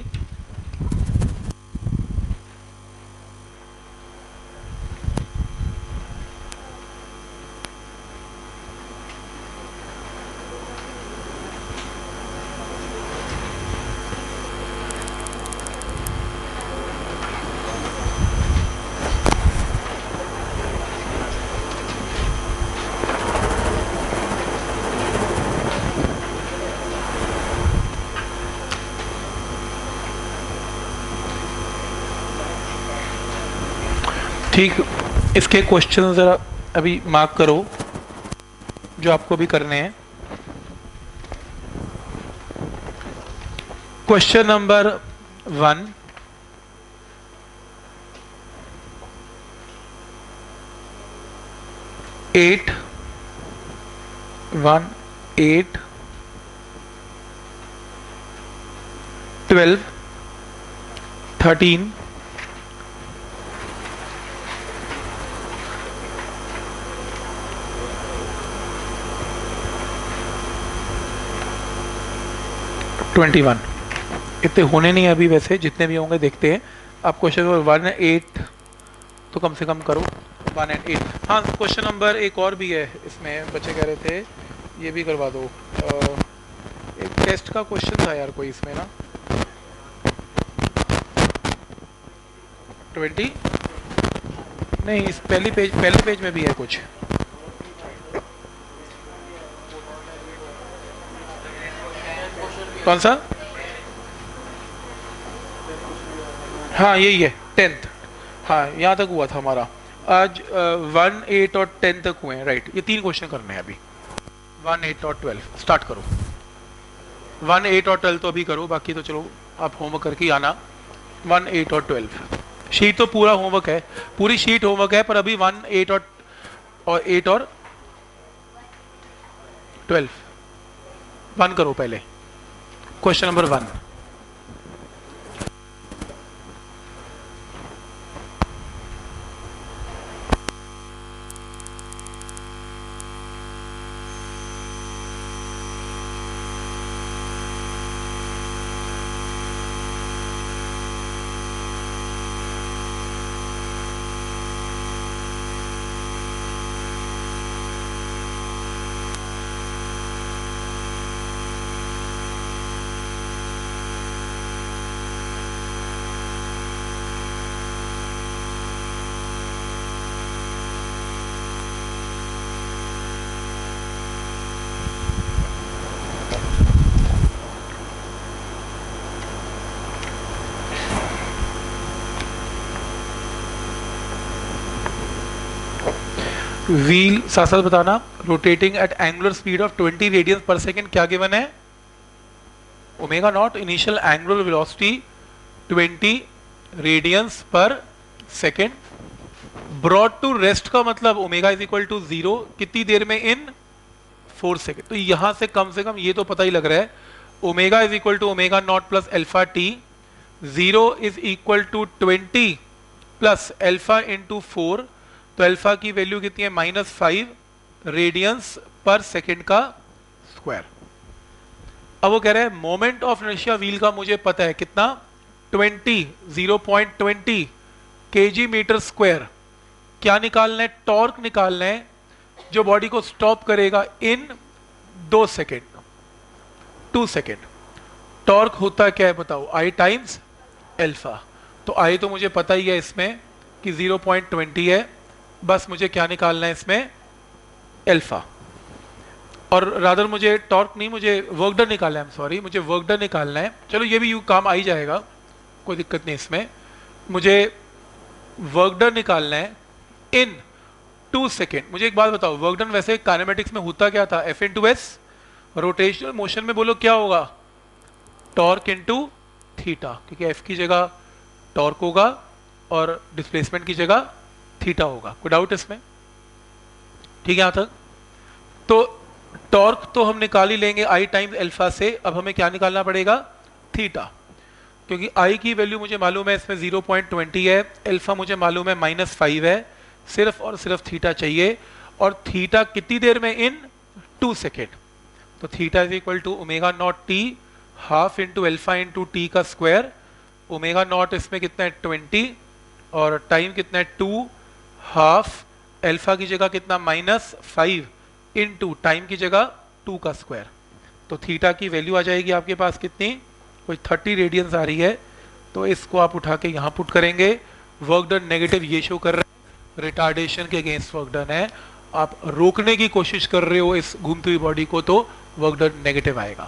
ठीक, इसके क्वेश्चन ज़रा अभी मार्क करो जो आपको भी करने हैं। Question number 1, eight 12 13 21। इतने होने नहीं अभी, वैसे जितने भी होंगे देखते हैं। आप क्वेश्चन नंबर 1 8 तो कम से कम करो, 1 and 8। हाँ, क्वेश्चन नंबर एक और भी है इसमें, बच्चे कह रहे थे ये भी करवा दो। एक टेस्ट का क्वेश्चन था यार कोई इसमें ना, 20 नहीं, इस पहले पेज में भी है कुछ। कौन सा? हाँ यही है, 10th। हाँ यहाँ तक हुआ था हमारा आज। 1 8 और 10 तक हुए हैं, राइट। ये 3 क्वेश्चन करने हैं अभी, 1 8 और 12। स्टार्ट करो। 1 8 और 12 तो अभी करो, बाकी तो चलो आप होमवर्क करके आना। 1 8 और 12 शीट तो पूरा होमवर्क है, पूरी शीट होमवर्क है, पर अभी 1 8 और 8 और 12 1 करो पहले। Question number 1। व्हील साथ साथ बताना, rotating at angular speed of 20 radians per second, क्या गिवन है? Omega naught. Initial angular velocity 20 radians per second. Brought to rest का मतलब ओमेगा इज इक्वल टू 0 कितनी देर में? In 4 second. तो यहां से कम ये तो पता ही लग रहा है, omega is equal to omega naught plus alpha T. 0 is equal to 20 plus alpha into 4, तो अल्फा की वैल्यू कितनी है? -5 रेडियंस पर सेकेंड का स्क्वायर। अब वो कह रहे हैं मोमेंट ऑफ इनर्शिया व्हील का मुझे पता है कितना? 0.20 kg मीटर स्क्वायर। क्या निकालना है? टॉर्क निकालना है जो बॉडी को स्टॉप करेगा इन 2 सेकेंड, 2 सेकेंड। टॉर्क होता क्या है बताओ? I times alpha. तो I तो मुझे पता ही है इसमें कि 0.20 है, बस मुझे क्या निकालना है इसमें? अल्फा। और रादर मुझे टॉर्क नहीं, मुझे वर्क डन निकालना है। सॉरी, मुझे वर्क डन निकालना है। चलो ये भी यू काम आ ही जाएगा, कोई दिक्कत नहीं इसमें। मुझे वर्क डन निकालना है इन 2 सेकेंड। मुझे एक बात बताओ, वर्क डन वैसे काइनेमेटिक्स में होता क्या था? F into S. Rotational motion में बोलो क्या होगा? टॉर्क इंटू थीटा, क्योंकि F की जगह टॉर्क होगा और डिस्प्लेसमेंट की जगह थीटा होगा। कोई डाउट इसमें? ठीक है यहां तक? तो टॉर्क तो हम निकाल ही लेंगे I टाइम्स अल्फा से। अब हमें क्या निकालना पड़ेगा? थीटा, क्योंकि I की वैल्यू मुझे मालूम है इसमें 0.20 है, अल्फा मुझे मालूम है -5 है, सिर्फ और सिर्फ थीटा चाहिए। और थीटा कितनी देर में? In 2 second. तो theta is equal to omega naught T half into alpha into T का स्क्वायर। ओमेगा नॉट इसमें कितना है? 20, और टाइम कितना है? 2 हाफ। अल्फा की जगह कितना? -5 इंटू टाइम की जगह 2 का स्क्वायर। तो थीटा की वैल्यू आ जाएगी आपके पास कितनी? कोई 30 रेडियंस आ रही है। तो इसको आप उठा के यहाँ पुट करेंगे। वर्क डन नेगेटिव ये शो कर रहा है, रिटार्डेशन के अगेंस्ट वर्क डन है। आप रोकने की कोशिश कर रहे हो इस घूमती हुई बॉडी को, तो वर्क डन नेगेटिव आएगा।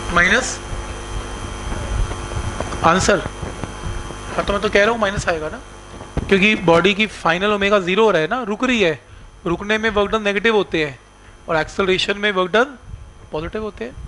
Minus answer. हाँ तो मैं तो कह रहा हूँ माइनस आएगा ना, क्योंकि बॉडी की फाइनल ओमेगा जीरो हो रहा है ना, रुक रही है, रुकने में वर्क डन नेगेटिव होते हैं और एक्सेलरेशन में वर्क डन पॉजिटिव होते हैं।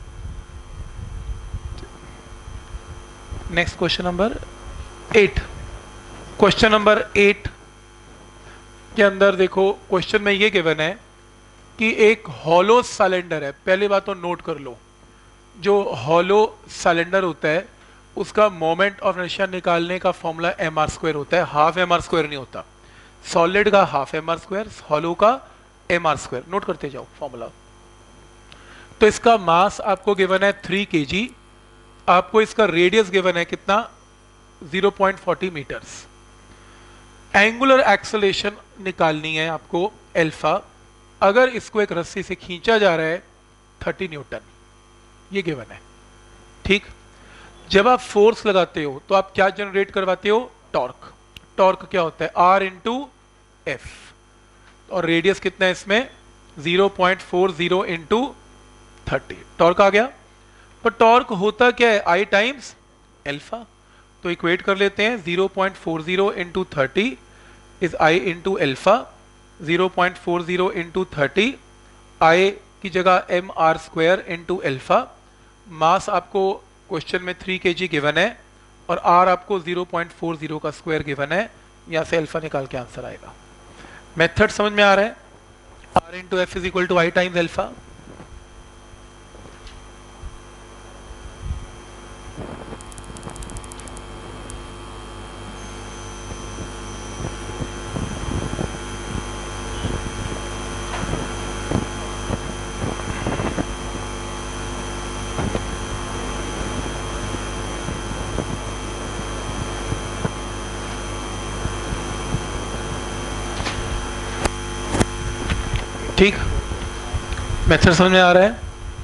Next question number 8। Question number 8 के अंदर देखो, क्वेश्चन में ये गिवन है कि एक हॉलो सिलेंडर है। पहली बात तो नोट कर लो, जो हॉलो सिलेंडर होता है उसका मोमेंट ऑफ इनर्शिया निकालने का फॉर्मूला mr² होता है, हाफ mr² नहीं होता। सॉलिड का हाफ mr², हॉलो का mr²। नोट करते जाओ फॉर्मूला। तो इसका मास आपको गिवन है 3 kg, आपको इसका रेडियस गिवन है कितना 0.40 मीटर्स। एंगुलर एक्सेलरेशन निकालनी है आपको अल्फा। अगर इसको एक रस्सी से खींचा जा रहा है 30 न्यूटन, ये गिवन है। ठीक, जब आप फोर्स लगाते हो तो आप क्या जनरेट करवाते हो, टॉर्क। टॉर्क क्या होता है, R इंटू एफ, और रेडियस कितना है इसमें 0.40 इंटू 30, टॉर्क आ गया। तो टॉर्क होता क्या है, I टाइम्स अल्फा। तो इक्वेट कर लेते हैं, 0.40 into 30 is I into alpha. 0.40 into 30, I की जगह mr² इंटू अल्फा। मास आपको क्वेश्चन में 3 kg गिवन है और R आपको 0.40 का स्क्वायर गिवन है। यहाँ से अल्फा निकाल के आंसर आएगा। मेथड समझ में आ रहा है, R into F is equal to I times alpha. ठीक, मेथड समझ में आ रहा है।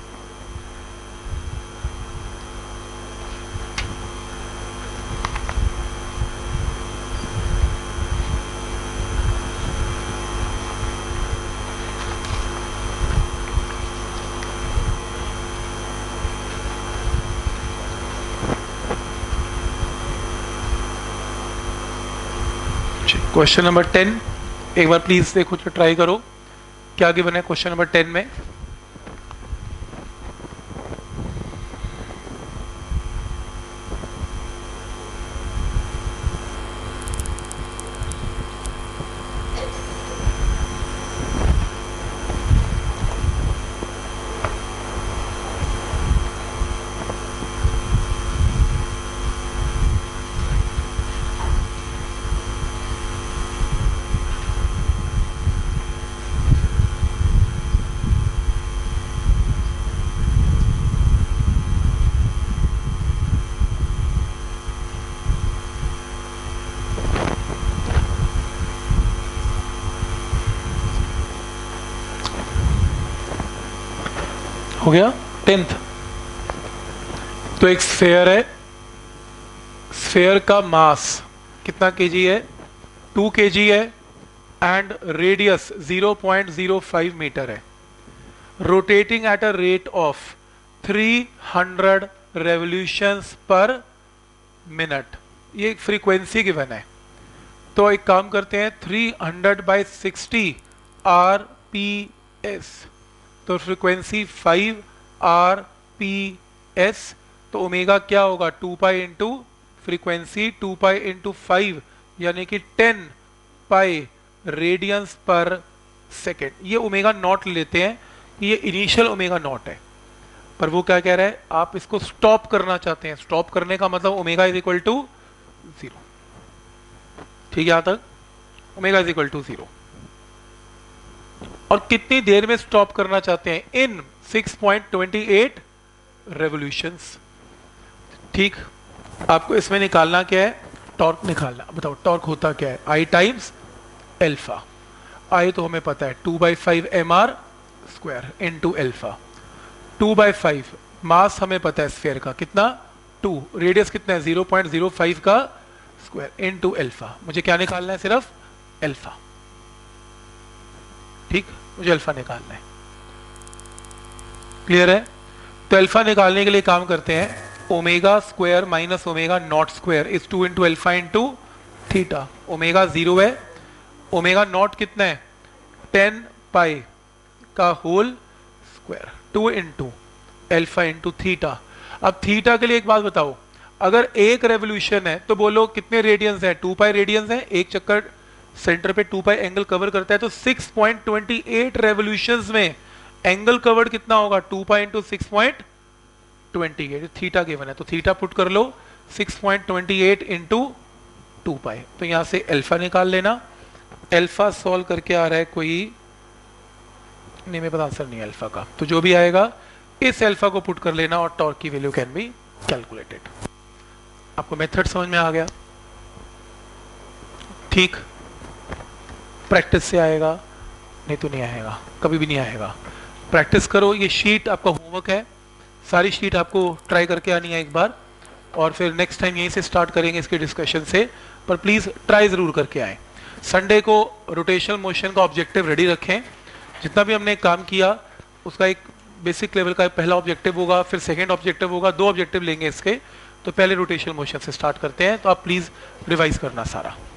क्वेश्चन नंबर 10 एक बार प्लीज देखो, तो ट्राई करो क्या गिवन है क्वेश्चन नंबर 10 में। हो गया 10th। तो एक स्फेयर है, स्फेयर का मास कितना केजी है, 2 kg है एंड रेडियस 0.05 मीटर है। Rotating at a rate of 300 revolutions per minute, ये एक फ्रीक्वेंसी गिवन है। तो एक काम करते हैं, 300/60 RPS, तो फ्रीक्वेंसी 5 RPS। तो ओमेगा क्या होगा, 2 pi into frequency 2 pi into 5 यानी कि 10 पाई रेडियंस पर सेकेंड। ये ओमेगा नॉट लेते हैं, ये इनिशियल ओमेगा नॉट है। पर वो क्या कह रहा है, आप इसको स्टॉप करना चाहते हैं। स्टॉप करने का मतलब ओमेगा इज इक्वल टू 0। ठीक है, यहां तक ओमेगा इज इक्वल टू 0। और कितनी देर में स्टॉप करना चाहते हैं, इन 6.28 रेवोल्यूशंस। ठीक, आपको इसमें निकालना क्या है, टॉर्क निकालना। बताओ टॉर्क होता क्या है, I टाइम्स अल्फा। I तो हमें पता है 2/5 mr² इंटू अल्फा। 2/5 मास हमें पता है स्फीयर का कितना 2, रेडियस कितना है 0.05 का स्क्वायर इंटू अल्फा। मुझे क्या निकालना है, सिर्फ अल्फा। ठीक, मुझे अल्फा निकालना है। क्लियर है। तो अल्फा निकालने के लिए काम करते हैं, omega square minus omega naught square is 2 into alpha into theta. Omega 0 है, ओमेगा नॉट कितना है 10 पाई का whole square, 2 into alpha into theta. अब थीटा के लिए एक बात बताओ, अगर एक रेवोल्यूशन है तो बोलो कितने रेडियंस है, 2 पाई रेडियंस है, एक चक्कर सेंटर पे 2 पाई एंगल कवर करता है, तो 6.28 रेवोल्यूशंस में एंगल कवर्ड कितना होगा, 2 पाई इंटू 6.28, थीटा गिवन है तो थीटा पुट कर लो 6.28 इंटू 2 पाई। तो यहां से अल्फा निकाल लेना, अल्फा सॉल्व करके आ रहा है कोई नहीं, मेरे पास आंसर नहीं है अल्फा का, तो जो भी आएगा इस अल्फा को पुट कर लेना और टॉर्क की वैल्यू कैन बी कैलकुलेटेड। आपको मेथड समझ में आ गया? ठीक, प्रैक्टिस से आएगा, नहीं तो नहीं आएगा, कभी भी नहीं आएगा। प्रैक्टिस करो, ये शीट आपका होमवर्क है, सारी शीट आपको ट्राई करके आनी है एक बार, और फिर नेक्स्ट टाइम यहीं से स्टार्ट करेंगे इसके डिस्कशन से, पर प्लीज़ ट्राई ज़रूर करके आए। संडे को रोटेशनल मोशन का ऑब्जेक्टिव रेडी रखें, जितना भी हमने काम किया उसका एक बेसिक लेवल का पहला ऑब्जेक्टिव होगा, फिर सेकेंड ऑब्जेक्टिव होगा, 2 ऑब्जेक्टिव लेंगे इसके। तो पहले रोटेशनल मोशन से स्टार्ट करते हैं, तो आप प्लीज़ रिवाइज करना सारा।